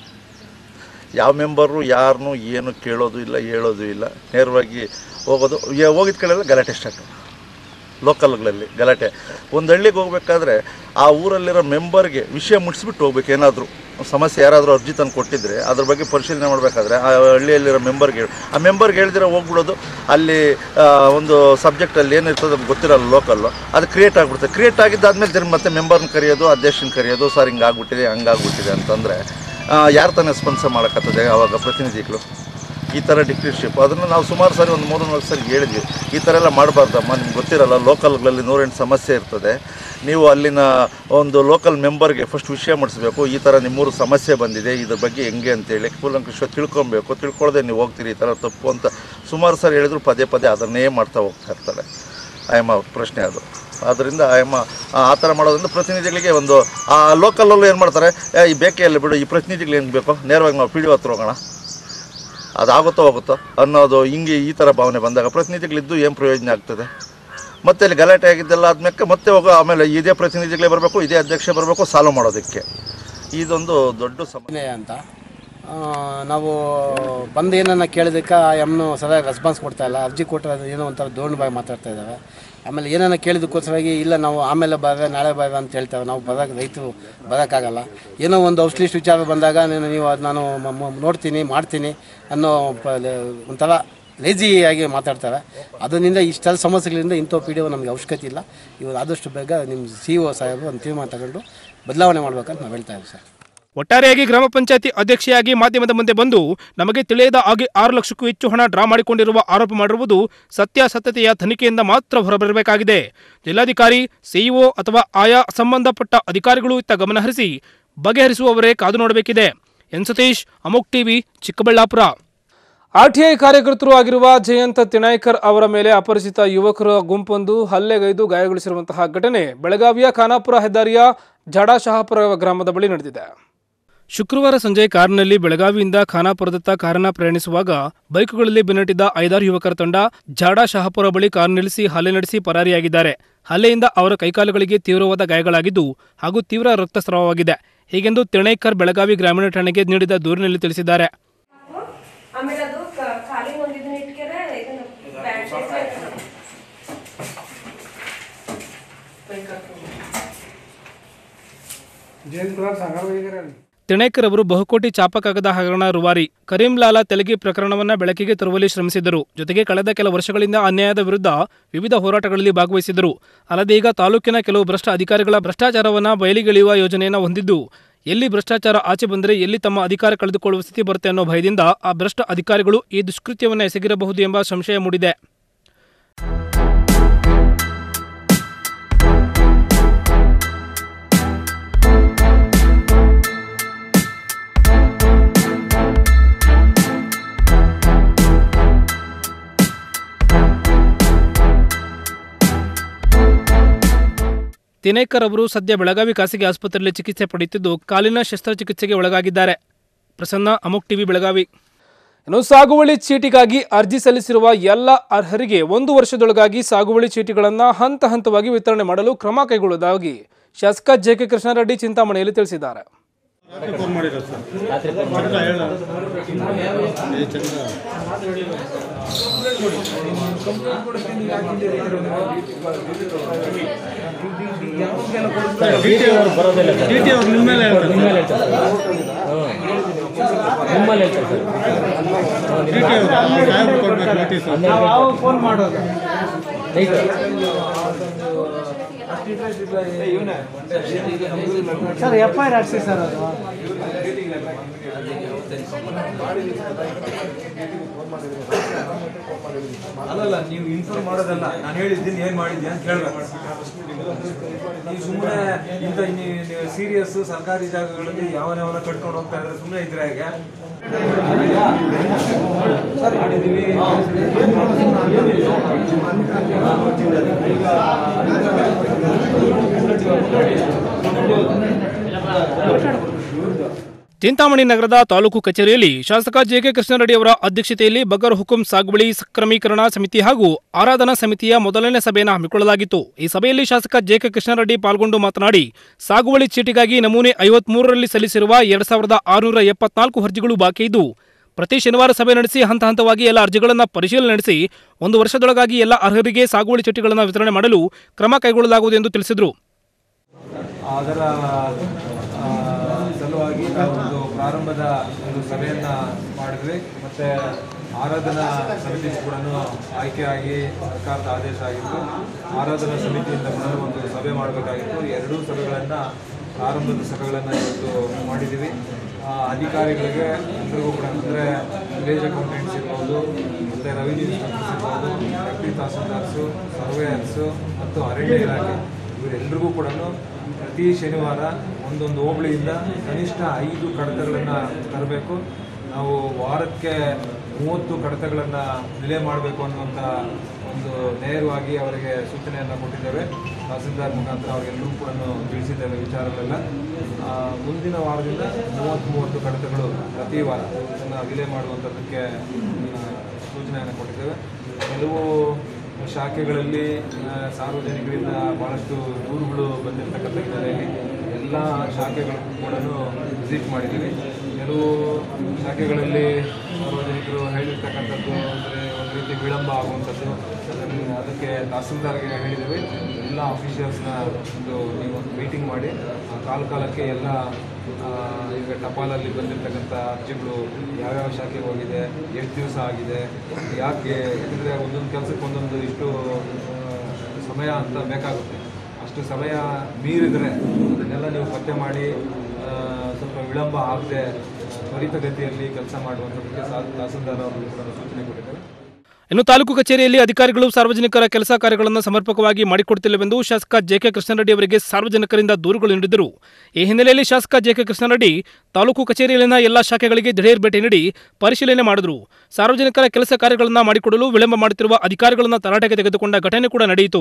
ಯಾವ ಮೆಂಬರು ಯಾರನ್ನೂ ಏನು ಕೇಳೋದು ಇಲ್ಲ, ಹೇಳೋದು ಇಲ್ಲ, ನೇರವಾಗಿ ಹೋಗೋದು. ಹೋಗಿದ ಕಡೆಲ್ಲ ಗಲಾಟೆ ಸ್ಟಾರ್ಟ್, ಲೋಕಲ್ಗಳಲ್ಲಿ ಗಲಾಟೆ. ಒಂದು ಹಳ್ಳಿಗೆ ಹೋಗ್ಬೇಕಾದ್ರೆ ಆ ಊರಲ್ಲಿರೋ ಮೆಂಬರ್ಗೆ ವಿಷಯ ಮುಟ್ಟಿಸ್ಬಿಟ್ಟು ಹೋಗ್ಬೇಕು. ಏನಾದರೂ ಸಮಸ್ಯೆ ಯಾರಾದರೂ ಅರ್ಜಿ ತಂದು ಕೊಟ್ಟಿದ್ರೆ ಅದ್ರ ಬಗ್ಗೆ ಪರಿಶೀಲನೆ ಮಾಡಬೇಕಾದ್ರೆ ಆ ಹಳ್ಳಿಯಲ್ಲಿರೋ ಮೆಂಬರ್ಗೆ ಆ ಮೆಂಬರ್ಗೆ ಹೇಳಿದ್ರೆ ಹೋಗ್ಬಿಡೋದು. ಅಲ್ಲಿ ಒಂದು ಸಬ್ಜೆಕ್ಟಲ್ಲಿ ಏನಿರ್ತದೆ ಗೊತ್ತಿರಲ್ಲ ಲೋಕಲ್ಲು, ಅದು ಕ್ರಿಯೇಟ್ ಆಗಿಬಿಡುತ್ತೆ. ಕ್ರಿಯೇಟ್ ಆಗಿದ್ದಾದ್ಮೇಲೆ ಜನ ಮತ್ತೆ ಮೆಂಬರ್ನ ಕರೆಯೋದು, ಅಧ್ಯಕ್ಷನ ಕರೆಯೋದು, ಸರ್ ಹಿಂಗಾಗ್ಬಿಟ್ಟಿದೆ ಹಂಗಾಗ್ಬಿಟ್ಟಿದೆ ಅಂತಂದರೆ ಯಾರು ತಾನೇ ಸ್ಪಾನ್ಸರ್ ಮಾಡೋಕ್ಕತ್ತದೆ ಆವಾಗ ಪ್ರತಿನಿಧಿಗಳು? ಈ ಥರ ಡಿಕ್ಟೇಟರ್ಶಿಪ್ ಅದನ್ನು ನಾವು ಸುಮಾರು ಸಾರಿ ಒಂದು ಮೂರು ನಾಲ್ಕು ಸರಿ ಹೇಳಿದ್ವಿ, ಈ ಥರ ಎಲ್ಲ ಮಾಡಬಾರ್ದಮ್ಮ, ನಿಮ್ಗೆ ಗೊತ್ತಿರಲ್ಲ ಲೋಕಲ್ಗಳಲ್ಲಿ ನೂರೆಂಟು ಸಮಸ್ಯೆ ಇರ್ತದೆ, ನೀವು ಅಲ್ಲಿನ ಒಂದು ಲೋಕಲ್ ಮೆಂಬರ್ಗೆ ಫಸ್ಟ್ ವಿಷಯ ಮಾಡಿಸ್ಬೇಕು, ಈ ಥರ ನಿಮ್ಮೂರು ಸಮಸ್ಯೆ ಬಂದಿದೆ, ಇದ್ರ ಬಗ್ಗೆ ಹೆಂಗೆ ಅಂತೇಳಿ ಕೂಲಂಕಷವಾಗಿ ತಿಳ್ಕೊಬೇಕು, ತಿಳ್ಕೊಳ್ಳೋದೆ ನೀವು ಹೋಗ್ತೀರಿ ಈ ಥರ ತಪ್ಪು ಅಂತ ಸುಮಾರು ಸಾರಿ ಹೇಳಿದ್ರು ಪದೇ ಪದೇ ಅದನ್ನೇ ಮಾಡ್ತಾ ಹೋಗ್ತಾ ಇರ್ತಾರೆ. ಆಯಮ್ಮ ಪ್ರಶ್ನೆ ಅದು. ಆದ್ದರಿಂದ ಆಯಮ್ಮ ಆ ಥರ ಮಾಡೋದ್ರಿಂದ ಪ್ರತಿನಿಧಿಗಳಿಗೆ ಒಂದು ಆ ಲೋಕಲಲ್ಲೂ ಏನು ಮಾಡ್ತಾರೆ, ಈ ಬೇಕೆಯಲ್ಲಿ ಬಿಡು, ಈ ಪ್ರತಿನಿಧಿಗಳು ಏನು ಬೇಕೋ ನೇರವಾಗಿ ನಾವು ಪಿ ಡಿ ಹತ್ರ ಹೋಗೋಣ, ಅದಾಗುತ್ತೋ ಹೋಗುತ್ತೋ ಅನ್ನೋದು ಹಿಂಗೆ ಈ ಥರ ಭಾವನೆ ಬಂದಾಗ ಪ್ರತಿನಿಧಿಗಳಿದ್ದು ಏನು ಪ್ರಯೋಜನ ಆಗ್ತದೆ? ಮತ್ತೆ ಅಲ್ಲಿ ಗಲಾಟೆ ಆಗಿದ್ದೆಲ್ಲ ಆದ್ಮೇಲೆ ಮತ್ತೆ ಹೋಗೋ, ಆಮೇಲೆ ಇದೇ ಪ್ರತಿನಿಧಿಗಳೇ ಬರಬೇಕು, ಇದೇ ಅಧ್ಯಕ್ಷ ಬರಬೇಕು ಸಾಲ್ವ್ ಮಾಡೋದಕ್ಕೆ. ಇದೊಂದು ದೊಡ್ಡ ಸಮಸ್ಯೆ ಅಂತ ನಾವು ಬಂದು ಏನನ್ನ ಕೇಳೋದಕ್ಕೆ ಎಮ್ನು ಸರಿಯಾಗಿ ರೆಸ್ಪಾನ್ಸ್ ಕೊಡ್ತಾ ಇಲ್ಲ. ಅರ್ಜಿ ಕೊಟ್ಟರೆ ಅದು ಏನೋ ಒಂಥರ ದೋಣ್ ಬಾಯಿ ಮಾತಾಡ್ತಾ ಇದ್ದಾವೆ. ಆಮೇಲೆ ಏನನ್ನ ಕೇಳಿದಕ್ಕೋಸ್ಕರವಾಗಿ ಇಲ್ಲ ನಾವು ಆಮೇಲೆ ಬರ ನಾಳೆ ಬರ ಅಂತ ಹೇಳ್ತೇವೆ. ನಾವು ಬರೋಕ್ಕೆ ರೈತರು ಬರೋಕ್ಕಾಗಲ್ಲ. ಏನೋ ಒಂದು ಔಷಧಿ ವಿಚಾರ ಬಂದಾಗ ನೀವು ಅದು ನಾನು ನೋಡ್ತೀನಿ ಮಾಡ್ತೀನಿ ಅನ್ನೋ ಒಂಥರ ಲೇಜಿಯಾಗಿ ಮಾತಾಡ್ತಾರೆ. ಅದರಿಂದ ಇಷ್ಟೆಲ್ಲ ಸಮಸ್ಯೆಗಳಿಂದ ಇಂಥ ಪಿ ಡಿ ಒ ನಮಗೆ ಅವಶ್ಯಕತೆ ಇಲ್ಲ. ಇವರು ಆದಷ್ಟು ಬೇಗ ನಿಮ್ಮ ಸಿ ಒ ಸಾಹೇಬರು ಒಂದು ತೀರ್ಮಾನ ತಗೊಂಡು ಬದಲಾವಣೆ ಮಾಡ್ಬೇಕಂತ ನಾವು ಹೇಳ್ತಾ ಇದ್ದೀವಿ ಸರ್. ಒಟ್ಟಾರೆಯಾಗಿ ಗ್ರಾಮ ಪಂಚಾಯತಿ ಅಧ್ಯಕ್ಷೆಯಾಗಿ ಮಾಧ್ಯಮದ ಮುಂದೆ ಬಂದು ನಮಗೆ ತಿಳಿಯದ ಹಾಗೆ ಆರು ಲಕ್ಷಕ್ಕೂ ಹೆಚ್ಚು ಹಣ ಡ್ರಾ ಮಾಡಿಕೊಂಡಿರುವ ಆರೋಪ ಮಾಡಿರುವುದು ಸತ್ಯಾಸತ್ಯತೆಯ ತನಿಖೆಯಿಂದ ಮಾತ್ರ ಹೊರಬರಬೇಕಾಗಿದೆ. ಜಿಲ್ಲಾಧಿಕಾರಿ, ಸಿಇಒ ಅಥವಾ ಆಯಾ ಸಂಬಂಧಪಟ್ಟ ಅಧಿಕಾರಿಗಳು ಇತ್ತ ಗಮನಹರಿಸಿ ಬಗೆಹರಿಸುವವರೇ ಕಾದು ನೋಡಬೇಕಿದೆ. N Satish, Amogh TV, Chikkaballapur. RTI ಕಾರ್ಯಕರ್ತರು ಆಗಿರುವ ಜಯಂತ್ ತಿಣೈಕರ್ ಅವರ ಮೇಲೆ ಅಪರಿಚಿತ ಯುವಕರ ಗುಂಪೊಂದು ಹಲ್ಲೆಗೈದು ಗಾಯಗೊಳಿಸಿರುವಂತಹ ಘಟನೆ ಬೆಳಗಾವಿಯ ಖಾನಾಪುರ ಹೆದ್ದಾರಿಯ ಜಾಡಾಶಹಾಪುರ ಗ್ರಾಮದ ಬಳಿ ನಡೆದಿದೆ. ಶುಕ್ರವಾರ ಸಂಜೆ ಕಾರಿನಲ್ಲಿ ಬೆಳಗಾವಿಯಿಂದ ಖಾನಾಪುರದತ್ತ ಕಾರನ್ನ ಪ್ರಯಾಣಿಸುವಾಗ ಬೈಕುಗಳಲ್ಲಿ ಬೆನ್ನಟ್ಟಿದ್ದ ಐದಾರು ಯುವಕರ ತಂಡ ಜಾಡಾಶಹಾಪುರ ಬಳಿ ಕಾರು ನಿಲ್ಲಿಸಿ ಹಲ್ಲೆ ನಡೆಸಿ ಪರಾರಿಯಾಗಿದ್ದಾರೆ. ಹಲ್ಲೆಯಿಂದ ಅವರ ಕೈಕಾಲುಗಳಿಗೆ ತೀವ್ರವಾದ ಗಾಯಗಳಾಗಿದ್ದು ಹಾಗೂ ತೀವ್ರ ರಕ್ತಸ್ರಾವವಾಗಿದೆ. ಹೀಗೆಂದು ತಿಣೈಕರ್ ಬೆಳಗಾವಿ ಗ್ರಾಮೀಣ ಠಾಣೆಗೆ ನೀಡಿದ ದೂರಿನಲ್ಲಿ ತಿಳಿಸಿದ್ದಾರೆ. ತಿಣೈಕರ್ ಅವರು ಬಹುಕೋಟಿ ಚಾಪಕಾಗದ ಹಗರಣ ರೂವಾರಿ ಕರೀಂಲಾಲಾ ತೆಲಗಿ ಪ್ರಕರಣವನ್ನು ಬೆಳಕಿಗೆ ತರುವಲ್ಲಿ ಶ್ರಮಿಸಿದರು. ಜೊತೆಗೆ ಕಳೆದ ಕೆಲ ವರ್ಷಗಳಿಂದ ಅನ್ಯಾಯದ ವಿರುದ್ಧ ವಿವಿಧ ಹೋರಾಟಗಳಲ್ಲಿ ಭಾಗವಹಿಸಿದರು. ಅಲ್ಲದೆ ಈಗ ತಾಲೂಕಿನ ಕೆಲವು ಭ್ರಷ್ಟ ಅಧಿಕಾರಿಗಳ ಭ್ರಷ್ಟಾಚಾರವನ್ನು ಬಯಲಿಗೆಳೆಯುವ ಯೋಜನೆಯನ್ನು ಹೊಂದಿದ್ದು, ಎಲ್ಲಿ ಭ್ರಷ್ಟಾಚಾರ ಆಚೆ ಬಂದರೆ ಎಲ್ಲಿ ತಮ್ಮ ಅಧಿಕಾರ ಕಳೆದುಕೊಳ್ಳುವ ಸ್ಥಿತಿ ಬರುತ್ತೆ ಅನ್ನೋ ಭಯದಿಂದ ಆ ಭ್ರಷ್ಟ ಅಧಿಕಾರಿಗಳು ಈ ದುಷ್ಕೃತ್ಯವನ್ನು ಎಸಗಿರಬಹುದು ಎಂಬ ಸಂಶಯ ಮೂಡಿದೆ. ತಿಣೈಕರ್ ಅವರು ಸದ್ಯ ಬೆಳಗಾವಿ ಖಾಸಗಿ ಆಸ್ಪತ್ರೆಯಲ್ಲಿ ಚಿಕಿತ್ಸೆ ಪಡೆಯುತ್ತಿದ್ದು ಕಾಲಿನ ಶಸ್ತ್ರಚಿಕಿತ್ಸೆಗೆ ಒಳಗಾಗಿದ್ದಾರೆ. ಪ್ರಸನ್ನ, ಅಮೋಘ್ ಟಿವಿ, ಬೆಳಗಾವಿ. ಇನ್ನು ಸಾಗುವಳಿ ಚೀಟಿಗಾಗಿ ಅರ್ಜಿ ಸಲ್ಲಿಸಿರುವ ಎಲ್ಲ ಅರ್ಹರಿಗೆ ಒಂದು ವರ್ಷದೊಳಗಾಗಿ ಸಾಗುವಳಿ ಚೀಟಿಗಳನ್ನು ಹಂತ ಹಂತವಾಗಿ ವಿತರಣೆ ಮಾಡಲು ಕ್ರಮ ಕೈಗೊಳ್ಳುವುದಾಗಿ ಶಾಸಕ ಜೆ ಕೆ ಕೃಷ್ಣಾರೆಡ್ಡಿ ಚಿಂತಾಮಣಿಯಲ್ಲಿ ತಿಳಿಸಿದ್ದಾರೆ. ಫೋನ್ ಮಾಡೋದು ಸರ್ ಎಫ್ ಐ ಆರ್ ಹಾಕ್ಸಿ ಸರ್ ಅದು ಅಲ್ಲಲ್ಲ ನೀವು ಇನ್ಫಾರ್ಮ್ ಮಾಡೋದಲ್ಲ ನಾನು ಹೇಳಿದ್ದೀನಿ ಏನು ಮಾಡಿದ್ದೆ ಅಂತ ಕೇಳಬೇಕು ನೀವು ಸುಮ್ಮನೆ ಇಂಥ ನೀವು ಸೀರಿಯಸ್ ಸರ್ಕಾರಿ ಜಾಗಗಳಲ್ಲಿ ಯಾವನವನ್ನ ಕಟ್ಕೊಂಡು ಹೋಗ್ತಾ ಇದ್ರೆ ಸುಮ್ಮನೆ ಇದ್ರೆ ಹೇಗೆ ಸರ್ ಮಾಡಿದ್ದೀವಿ ಚಿಂತಾಮಣಿ ನಗರದ ತಾಲೂಕು ಕಚೇರಿಯಲ್ಲಿ ಶಾಸಕ ಜೆಕೆ ಕೃಷ್ಣಾರೆಡ್ಡಿ ಅವರ ಅಧ್ಯಕ್ಷತೆಯಲ್ಲಿ ಬಗರ್ ಹುಕುಂ ಸಾಗುವಳಿ ಸಕ್ರಮೀಕರಣ ಸಮಿತಿ ಹಾಗೂ ಆರಾಧನಾ ಸಮಿತಿಯ ಮೊದಲನೇ ಸಭೆಯನ್ನು ಹಮ್ಮಿಕೊಳ್ಳಲಾಗಿತ್ತು. ಈ ಸಭೆಯಲ್ಲಿ ಶಾಸಕ ಜೆಕೆ ಕೃಷ್ಣಾರೆಡ್ಡಿ ಪಾಲ್ಗೊಂಡು ಮಾತನಾಡಿ, ಸಾಗುವಳಿ ಚೀಟಿಗಾಗಿ ನಮೂನೆ ಐವತ್ಮೂರರಲ್ಲಿ ಸಲ್ಲಿಸಿರುವ ಎರಡ್ ಸಾವಿರದ ಆರುನೂರ ಎಪ್ಪತ್ನಾಲ್ಕು ಅರ್ಜಿಗಳು ಬಾಕಿ ಇದ್ದು, ಪ್ರತಿ ಶನಿವಾರ ಸಭೆ ನಡೆಸಿ ಹಂತ ಹಂತವಾಗಿ ಎಲ್ಲ ಅರ್ಜಿಗಳನ್ನು ಪರಿಶೀಲನೆ ನಡೆಸಿ ಒಂದು ವರ್ಷದೊಳಗಾಗಿ ಎಲ್ಲ ಅರ್ಹರಿಗೆ ಸಾಗುವಳಿ ಚೀಟಿಗಳನ್ನು ವಿತರಣೆ ಮಾಡಲು ಕ್ರಮ ಕೈಗೊಳ್ಳಲಾಗುವುದು ಎಂದು ತಿಳಿಸಿದರು. ಅದರ ಸಲುವಾಗಿ ನಾವು ಒಂದು ಪ್ರಾರಂಭದ ಒಂದು ಸಭೆಯನ್ನು ಮಾಡಿದ್ವಿ. ಮತ್ತು ಆರಾಧನಾ ಸಮಿತಿ ಕೂಡ ಆಯ್ಕೆಯಾಗಿ ಸರ್ಕಾರದ ಆದೇಶ ಆಗಿತ್ತು. ಆರಾಧನಾ ಸಮಿತಿಯಿಂದ ಕೂಡ ಒಂದು ಸಭೆ ಮಾಡಬೇಕಾಗಿತ್ತು. ಎರಡೂ ಸಭೆಗಳನ್ನು ಪ್ರಾರಂಭದ ಸಭೆಗಳನ್ನು ಇವತ್ತು ಮಾಡಿದ್ದೀವಿ. ಅಧಿಕಾರಿಗಳಿಗೆ ಎಲ್ಲರಿಗೂ ಕೂಡ ಅಂದರೆ ವಿಲೇಜ್ ಅಕೌಂಟೆಂಟ್ಸ್ ಇರ್ಬೋದು, ಮತ್ತು ರೆವಿನ್ಯೂ ಇನ್ಸ್ಪೆಕ್ಟರ್ಸ್ ಇರ್ಬೋದು, ಡೆಪ್ಟಿ ತಹಸೀಲ್ದಾರ್ಸು, ಸರ್ವೇಯರ್ಸು ಮತ್ತು ಅರಣ್ಯ ಇಲಾಖೆ ಇವರೆಲ್ಲರಿಗೂ ಕೂಡ ಪ್ರತಿ ಶನಿವಾರ ಒಂದೊಂದು ಹೋಬಳಿಯಿಂದ ಕನಿಷ್ಠ ಐದು ಕಡತಗಳನ್ನು ತರಬೇಕು. ನಾವು ವಾರಕ್ಕೆ ಮೂವತ್ತು ಕಡತಗಳನ್ನು ವಿಲೆ ಮಾಡಬೇಕು ಅನ್ನುವಂಥ ಒಂದು ನೇರವಾಗಿ ಅವರಿಗೆ ಸೂಚನೆಯನ್ನು ಕೊಟ್ಟಿದ್ದೇವೆ. ತಹಸೀಲ್ದಾರ್ ಮುಖಾಂತರ ಅವರಿಗೆಲ್ಲರೂ ಕೂಡ ತಿಳಿಸಿದ್ದೇವೆ ವಿಚಾರಗಳೆಲ್ಲ. ಮುಂದಿನ ವಾರದಿಂದ ಮೂವತ್ತು ಮೂವತ್ತು ಕಡತಗಳು ಪ್ರತಿ ವಾರ ಅದನ್ನು ವಿಲೆ ಮಾಡುವಂಥದ್ದಕ್ಕೆ ಸೂಚನೆಯನ್ನು ಕೊಟ್ಟಿದ್ದೇವೆ. ಕೆಲವು ಶಾಖೆಗಳಲ್ಲಿ ಸಾರ್ವಜನಿಕರಿಂದ ಭಾಳಷ್ಟು ದೂರುಗಳು ಬಂದಿರತಕ್ಕಂಥ ಹಿನ್ನೆಲೆಯಲ್ಲಿ ಎಲ್ಲ ಶಾಖೆಗಳಿಗೂ ಕೂಡ ವಿಸಿಟ್ ಮಾಡಿದ್ದೀವಿ. ಕೆಲವು ಶಾಖೆಗಳಲ್ಲಿ ಸಾರ್ವಜನಿಕರು ಹೇಳಿರ್ತಕ್ಕಂಥದ್ದು ಅಂದರೆ ಒಂದು ರೀತಿ ವಿಳಂಬ ಆಗುವಂಥದ್ದು, ಅದನ್ನು ಅದಕ್ಕೆ ತಹಸೀಲ್ದಾರ್ಗೆ ಹೇಳಿದ್ದೀವಿ. ಎಲ್ಲ ಆಫೀಷಿಯಲ್ಸ್ನ ಒಂದು ನೀವು ಒಂದು ಮೀಟಿಂಗ್ ಮಾಡಿ ಕಾಲ ಕಾಲಕ್ಕೆ ಎಲ್ಲ ಈಗ ಟಪಾಲಲ್ಲಿ ಬಂದಿರತಕ್ಕಂಥ ಅರ್ಜಿಗಳು ಯಾವ್ಯಾವ ಶಾಖೆಗೆ ಹೋಗಿದೆ, ಎಷ್ಟು ದಿವಸ ಆಗಿದೆ, ಯಾಕೆ, ಯಾಕಂದರೆ ಒಂದೊಂದು ಕೆಲಸಕ್ಕೆ ಒಂದೊಂದು ಇಷ್ಟು ಸಮಯ ಅಂತ ಬೇಕಾಗುತ್ತೆ. ಅಷ್ಟು ಸಮಯ ಮೀರಿದರೆ ಅದನ್ನೆಲ್ಲ ನೀವು ಪತ್ತೆ ಮಾಡಿ ಸ್ವಲ್ಪ ವಿಳಂಬ ಆಗದೆ ತ್ವರಿತಗತಿಯಲ್ಲಿ ಕೆಲಸ ಮಾಡುವಂಥದ್ದಕ್ಕೆ ತಹಸೀಲ್ದಾರ್ ಅವರು ಕೂಡ ಸೂಚನೆ ಕೊಟ್ಟಿದ್ದಾರೆ. ಇನ್ನು ತಾಲೂಕು ಕಚೇರಿಯಲ್ಲಿ ಅಧಿಕಾರಿಗಳು ಸಾರ್ವಜನಿಕರ ಕೆಲಸ ಕಾರ್ಯಗಳನ್ನು ಸಮರ್ಪಕವಾಗಿ ಮಾಡಿಕೊಡುತ್ತಿಲ್ಲವೆಂದು ಶಾಸಕ ಜೆಕೆ ಕೃಷ್ಣಾರೆಡ್ಡಿ ಅವರಿಗೆ ಸಾರ್ವಜನಿಕರಿಂದ ದೂರುಗಳು ನೀಡಿದರು. ಈ ಹಿನ್ನೆಲೆಯಲ್ಲಿ ಶಾಸಕ ಜೆಕೆ ಕೃಷ್ಣಾರೆಡ್ಡಿ ತಾಲೂಕು ಕಚೇರಿಯಲ್ಲಿನ ಎಲ್ಲಾ ಶಾಖೆಗಳಿಗೆ ದಿಢೀರ್ ಭೇಟಿ ನೀಡಿ ಪರಿಶೀಲನೆ ಮಾಡಿದರು. ಸಾರ್ವಜನಿಕರ ಕೆಲಸ ಕಾರ್ಯಗಳನ್ನು ಮಾಡಿಕೊಡಲು ವಿಳಂಬ ಮಾಡುತ್ತಿರುವ ಅಧಿಕಾರಿಗಳನ್ನು ತರಾಟೆಗೆ ತೆಗೆದುಕೊಂಡ ಘಟನೆ ಕೂಡ ನಡೆಯಿತು.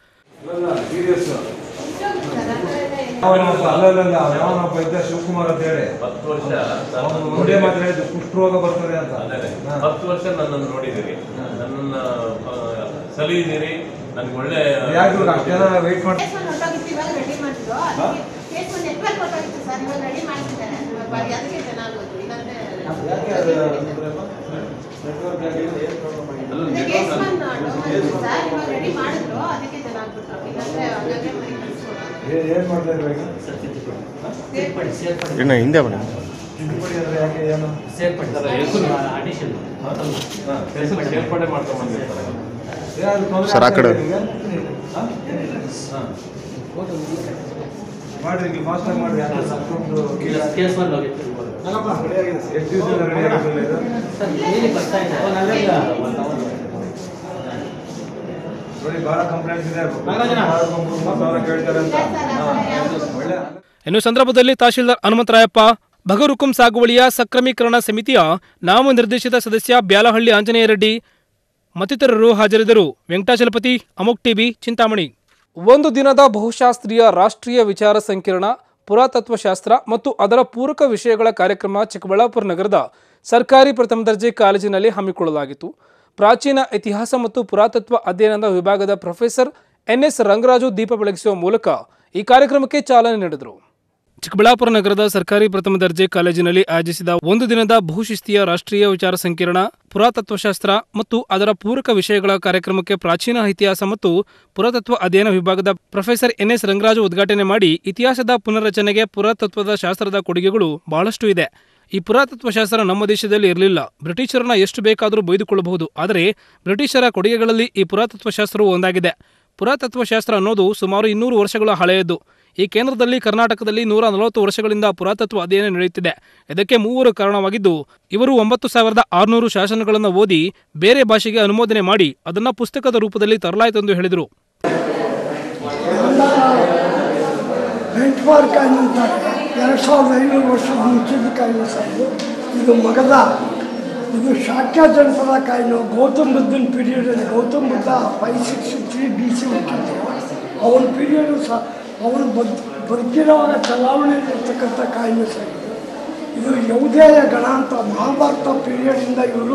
ಯಾವನೊಬ್ಬ ಇದ್ದ ಶಿವಕುಮಾರ್ ಅಂತ ಹೇಳಿ ಹತ್ತು ವರ್ಷ ಒಂದೇ ಮಾತ್ರ ಹೇಳಿದ್ದು ಕುಷ್ಠರೋಗ ಬರ್ತದೆ ಅಂತ. ಹತ್ತು ವರ್ಷ ನನ್ನನ್ನು ನೋಡಿದ್ದೀರಿ, ನನ್ನನ್ನು ಸಲಹಿದ್ದೀರಿ, ನನ್ಗೆ ಒಳ್ಳೆ ಅಷ್ಟೆಲ್ಲ ವೇಟ್ ಮಾಡಿ ಏನ್ ಮಾಡ್ತಾ ಇದ್ರು ಇನ್ನು ಹಿಂದೆ ಬನ್ನಿ. ಸೇರ್ಪಡೆ ಮಾಡ್ಕೊಂಡು ಬಂದಿರ್ತಾರೆ ಸರ್. ಆ ಕಡೆ ಮಾಡ್ರಿ, ನೀವು ಫಾಸ್ಟ್ ಆಗಿ ಮಾಡ್ರಿ. ಎಷ್ಟು ದಿವಸದಿಂದ ರೆಡಿ ಆಗಿರಲಿಲ್ಲ ನೋಡಿ, ಬಹಳ ಕಂಪ್ಲೇಂಟ್ಸ್ ಇದೆ, ಕೇಳ್ತಾರೆ ಅಂತ. ಇನ್ನು ಸಂದರ್ಭದಲ್ಲಿ ತಹಶೀಲ್ದಾರ್ ಹನುಮಂತರಾಯಪ್ಪ, ಬಗರ್ ಹುಕುಂ ಸಾಗುವಳಿಯ ಸಕ್ರಮೀಕರಣ ಸಮಿತಿಯ ನಾಮನಿರ್ದೇಶಿತ ಸದಸ್ಯ ಬ್ಯಾಲಹಳ್ಳಿ ಆಂಜನೇಯ ರೆಡ್ಡಿ ಮತ್ತಿತರರು ಹಾಜರಿದ್ದರು. ವೆಂಕಟಾಚಲಪತಿ, ಅಮೋಘ್ ಟಿವಿ, ಚಿಂತಾಮಣಿ. ಒಂದು ದಿನದ ಬಹುಶಾಸ್ತ್ರೀಯ ರಾಷ್ಟ್ರೀಯ ವಿಚಾರ ಸಂಕಿರಣ, ಪುರಾತತ್ವಶಾಸ್ತ್ರ ಮತ್ತು ಅದರ ಪೂರಕ ವಿಷಯಗಳ ಕಾರ್ಯಕ್ರಮ ಚಿಕ್ಕಬಳ್ಳಾಪುರ ನಗರದ ಸರ್ಕಾರಿ ಪ್ರಥಮ ದರ್ಜೆ ಕಾಲೇಜಿನಲ್ಲಿ ಹಮ್ಮಿಕೊಳ್ಳಲಾಗಿತ್ತು. ಪ್ರಾಚೀನ ಇತಿಹಾಸ ಮತ್ತು ಪುರಾತತ್ವ ಅಧ್ಯಯನದ ವಿಭಾಗದ ಪ್ರೊಫೆಸರ್ ಎನ್ ಎಸ್ ರಂಗರಾಜು ದೀಪ ಬೆಳಗಿಸುವ ಮೂಲಕ ಈ ಕಾರ್ಯಕ್ರಮಕ್ಕೆ ಚಾಲನೆ ನೀಡಿದರು. ಚಿಕ್ಕಬಳ್ಳಾಪುರ ನಗರದ ಸರ್ಕಾರಿ ಪ್ರಥಮ ದರ್ಜೆ ಕಾಲೇಜಿನಲ್ಲಿ ಆಯೋಜಿಸಿದ ಒಂದು ದಿನದ ಬಹುಶಿಸ್ತೀಯ ರಾಷ್ಟ್ರೀಯ ವಿಚಾರ ಸಂಕಿರಣ ಪುರಾತತ್ವಶಾಸ್ತ್ರ ಮತ್ತು ಅದರ ಪೂರಕ ವಿಷಯಗಳ ಕಾರ್ಯಕ್ರಮಕ್ಕೆ ಪ್ರಾಚೀನ ಇತಿಹಾಸ ಮತ್ತು ಪುರಾತತ್ವ ಅಧ್ಯಯನ ವಿಭಾಗದ ಪ್ರೊಫೆಸರ್ ಎನ್ ಎಸ್ ರಂಗರಾಜು ಉದ್ಘಾಟನೆ ಮಾಡಿ ಇತಿಹಾಸದ ಪುನರ್ರಚನೆಗೆ ಪುರಾತತ್ವದ ಶಾಸ್ತ್ರದ ಕೊಡುಗೆಗಳು ಬಹಳಷ್ಟು ಇದೆ. ಈ ಪುರಾತತ್ವಶಾಸ್ತ್ರ ನಮ್ಮ ದೇಶದಲ್ಲಿ ಇರಲಿಲ್ಲ. ಬ್ರಿಟಿಷರನ್ನ ಎಷ್ಟು ಬೇಕಾದರೂ ಬೈದುಕೊಳ್ಳಬಹುದು. ಆದರೆ ಬ್ರಿಟಿಷರ ಕೊಡುಗೆಗಳಲ್ಲಿ ಈ ಪುರಾತತ್ವಶಾಸ್ತ್ರವು ಒಂದಾಗಿದೆ. ಪುರಾತತ್ವಶಾಸ್ತ್ರ ಅನ್ನೋದು ಸುಮಾರು ಇನ್ನೂರು ವರ್ಷಗಳ ಹಳೆಯದು. ಈ ಕೇಂದ್ರದಲ್ಲಿ ಕರ್ನಾಟಕದಲ್ಲಿ ನೂರ ನಲವತ್ತು ವರ್ಷಗಳಿಂದ ಪುರಾತತ್ವ ಅಧ್ಯಯನ ನಡೆಯುತ್ತಿದೆ. ಇದಕ್ಕೆ ಮೂವರು ಕಾರಣವಾಗಿದ್ದು, ಇವರು ಒಂಬತ್ತು ಸಾವಿರದ ಆರುನೂರು ಶಾಸನಗಳನ್ನು ಓದಿ ಬೇರೆ ಭಾಷೆಗೆ ಅನುಮೋದನೆ ಮಾಡಿ ಅದನ್ನ ಪುಸ್ತಕದ ರೂಪದಲ್ಲಿ ತರಲಾಯಿತೆಂದು ಹೇಳಿದರು. ಎರಡು ಸಾವಿರದ ಐನೂರು ವರ್ಷದ ಮುಂಚಿನ ಕಾಯಿಲೆ ಸಾರು ಇದು ಮಗಧ. ಇದು ಶಾಕ್ಯ ಜನಪದ ಕಾಯಿಲೆ. ಗೌತಮ್ ಬುದ್ಧನ ಪೀರಿಯಡಲ್ಲಿ Gautam Buddha five sixty three B C ಹುಟ್ಟಿದ್ದು. ಅವನ ಪೀರಿಯಡು ಸಹ ಅವನು ಬದ್ ಬದುಕಿರುವಾಗ ಚಲಾವಣೆಯಲ್ಲಿರ್ತಕ್ಕಂಥ ಕಾಯಿಲೆ ಸರ್. ಇದು ಯೌಧೇಯ ಗಣ ಅಂತ ಮಹಾಭಾರತ ಪೀರಿಯಡಿಂದ ಇವರು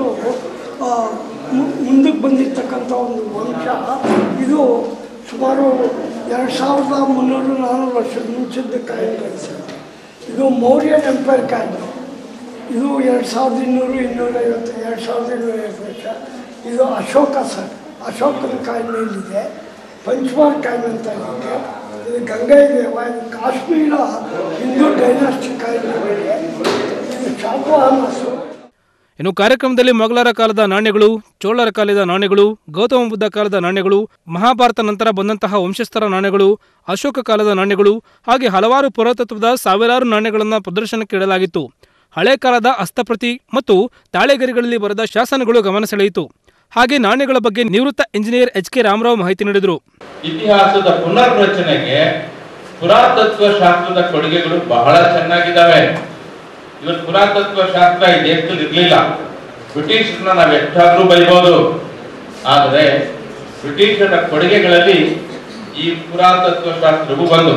ಮುಂದಕ್ಕೆ ಬಂದಿರ್ತಕ್ಕಂಥ ಒಂದು ವಂಶ. ಇದು ಸುಮಾರು ಎರಡು ಸಾವಿರದ ಮುನ್ನೂರು ನಾನ್ನೂರು ವರ್ಷದ ಮುಂಚಿದ್ದ ಕಾಯಿಲೆ ಸರ್. ಇದು ಮೌರ್ಯನ್ ಎಂಪೈರ್ ಕಾಯಿಲೆ. ಇದು ಎರಡು ಸಾವಿರದ ಇನ್ನೂರು ಇನ್ನೂರೈವತ್ತು ಎರಡು ಸಾವಿರದ ಇನ್ನೂರೈವತ್ತು ವರ್ಷ. ಇದು ಅಶೋಕ ಸರ್. ಅಶೋಕದ ಕಾಯಿಲೆಯಲ್ಲಿದೆ. ಪಂಚಮಾರ್ ಕಾಯಿಲೆ ಅಂತ ಇದೆ. ಇದು ಗಂಗಾ ದೇವ. ಇದು ಕಾಶ್ಮೀರ ಹಿಂದೂ ಡೈನಾಸ್ಟಿ ಕಾಯಿಲೆಗಳಿಗೆ. ಇದು ಶಾತವಾಹನಸು. ಇನ್ನು ಕಾರ್ಯಕ್ರಮದಲ್ಲಿ ಮೊಘಲರ ಕಾಲದ ನಾಣ್ಯಗಳು, ಚೋಳರ ಕಾಲದ ನಾಣ್ಯಗಳು, ಗೌತಮ ಬುದ್ಧ ಕಾಲದ ನಾಣ್ಯಗಳು, ಮಹಾಭಾರತ ನಂತರ ಬಂದಂತಹ ವಂಶಸ್ಥರ ನಾಣ್ಯಗಳು, ಅಶೋಕ ಕಾಲದ ನಾಣ್ಯಗಳು ಹಾಗೆ ಹಲವಾರು ಪುರಾತತ್ವದ ಸಾವಿರಾರು ನಾಣ್ಯಗಳನ್ನು ಪ್ರದರ್ಶನಕ್ಕೆ ಇಡಲಾಗಿತ್ತು. ಹಳೆ ಕಾಲದ ಹಸ್ತಪ್ರತಿ ಮತ್ತು ತಾಳೆಗರಿಗಳಲ್ಲಿ ಬರೆದ ಶಾಸನಗಳು ಗಮನ ಸೆಳೆಯಿತು. ಹಾಗೆ ನಾಣ್ಯಗಳ ಬಗ್ಗೆ ನಿವೃತ್ತ ಇಂಜಿನಿಯರ್ ಎಚ್ ಕೆ ರಾಮರಾವ್ ಮಾಹಿತಿ ನೀಡಿದರು. ಇತಿಹಾಸದ ಪುನರ್ರಚನೆಗೆ ಪುರಾತತ್ವ ಶಾಸ್ತ್ರದ ಕೊಡುಗೆಗಳು ಬಹಳ ಚೆನ್ನಾಗಿದ್ದಾವೆ. ಇವತ್ತು ಪುರಾತತ್ವ ಶಾಸ್ತ್ರ ಈ ದೇಶದಲ್ಲಿ ಇರಲಿಲ್ಲ. ಬ್ರಿಟಿಷರನ್ನ ನಾವು ಎಷ್ಟಾದ್ರೂ ಬೈಬಹುದು, ಆದರೆ ಬ್ರಿಟಿಷರ ಕೊಡುಗೆಗಳಲ್ಲಿ ಈ ಪುರಾತತ್ವ ಶಾಸ್ತ್ರವು ಬಂದು.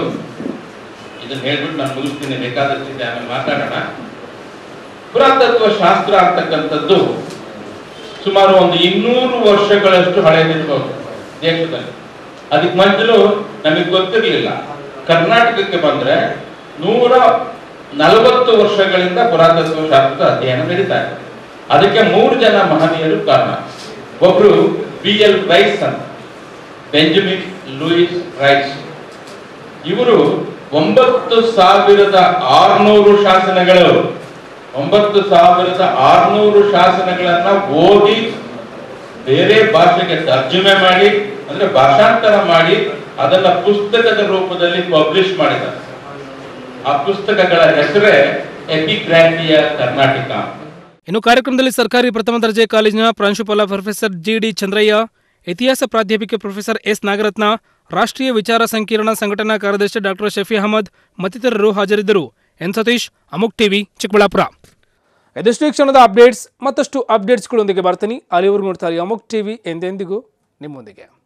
ಇದನ್ನ ಹೇಳ್ಬಿಟ್ಟು ನಾನು ಮುಗಿಸ್ತೀನಿ, ಬೇಕಾದಷ್ಟಿದೆ, ಆಮೇಲೆ ಮಾತಾಡೋಣ. ಪುರಾತತ್ವ ಶಾಸ್ತ್ರ ಅಂತಕ್ಕಂಥದ್ದು ಸುಮಾರು ಒಂದು ಇನ್ನೂರು ವರ್ಷಗಳಷ್ಟು ಹಳೆಯದಿರ್ಬೋದು ದೇಶದಲ್ಲಿ. ಅದಕ್ಕೆ ಮೊದಲು ನಮಗೆ ಗೊತ್ತಿರಲಿಲ್ಲ. ಕರ್ನಾಟಕಕ್ಕೆ ಬಂದ್ರೆ ನೂರ ನಲವತ್ತು ವರ್ಷಗಳಿಂದ ಪುರಾತತ್ವ ಶಾಸ್ತ್ರದ ಅಧ್ಯಯನ ನಡೀತಾ ಇದೆ. ಅದಕ್ಕೆ ಮೂರು ಜನ ಮಹನೀಯರು ಕಾರಣ. ಒಬ್ರು ಬಿ ಎಲ್ ರೈಸ್ ಅಂತ, ಬೆಂಜಮಿನ್ ಲೂಯಿಸ್ ರೈಸ್. ಇವರು ಒಂಬತ್ತು ಸಾವಿರದ ಆರುನೂರು ಶಾಸನಗಳು ಒಂಬತ್ತು ಸಾವಿರದ ಆರುನೂರು ಶಾಸನಗಳನ್ನ ಓದಿ ಬೇರೆ ಭಾಷೆಗೆ ತರ್ಜುಮೆ ಮಾಡಿ, ಅಂದ್ರೆ ಭಾಷಾಂತರ ಮಾಡಿ ಅದನ್ನ ಪುಸ್ತಕದ ರೂಪದಲ್ಲಿ ಪಬ್ಲಿಷ್ ಮಾಡಿದ್ದಾರೆ. ಆ ಪುಸ್ತಕಗಳ ಹೆಸರೇ ಎಪಿಗ್ರಾಫಿಯ ಕರ್ನಾಟಕ. ಇನ್ನು ಕಾರ್ಯಕ್ರಮದಲ್ಲಿ ಸರ್ಕಾರಿ ಪ್ರಥಮ ದರ್ಜೆ ಕಾಲೇಜಿನ ಪ್ರಾಂಶುಪಾಲ ಪ್ರೊಫೆಸರ್ ಜಿ ಡಿ ಚಂದ್ರಯ್ಯ, ಇತಿಹಾಸ ಪ್ರಾಧ್ಯಾಪಿಕೆ ಪ್ರೊಫೆಸರ್ ಎಸ್ ನಾಗರತ್ನ, ರಾಷ್ಟ್ರೀಯ ವಿಚಾರ ಸಂಕಿರಣ ಸಂಘಟನಾ ಕಾರ್ಯದರ್ಶಿ ಡಾಕ್ಟರ್ ಶಫಿ ಅಹಮದ್ ಮತ್ತಿತರರು ಹಾಜರಿದ್ದರು. N Satish, Amogh TV, Chikkaballapur. ಇದಷ್ಟು ಈ ಕ್ಷಣದ ಅಪ್ಡೇಟ್ಸ್. ಮತ್ತಷ್ಟು ಅಪ್ಡೇಟ್ಸ್ಗಳೊಂದಿಗೆ ಬರ್ತೀನಿ. ಅಲ್ಲಿವರೆಗೂ ನೋಡ್ತಾರೆ ಅಮೋಘ್ ಟಿವಿ, ಎಂದೆಂದಿಗೂ ನಿಮ್ಮೊಂದಿಗೆ.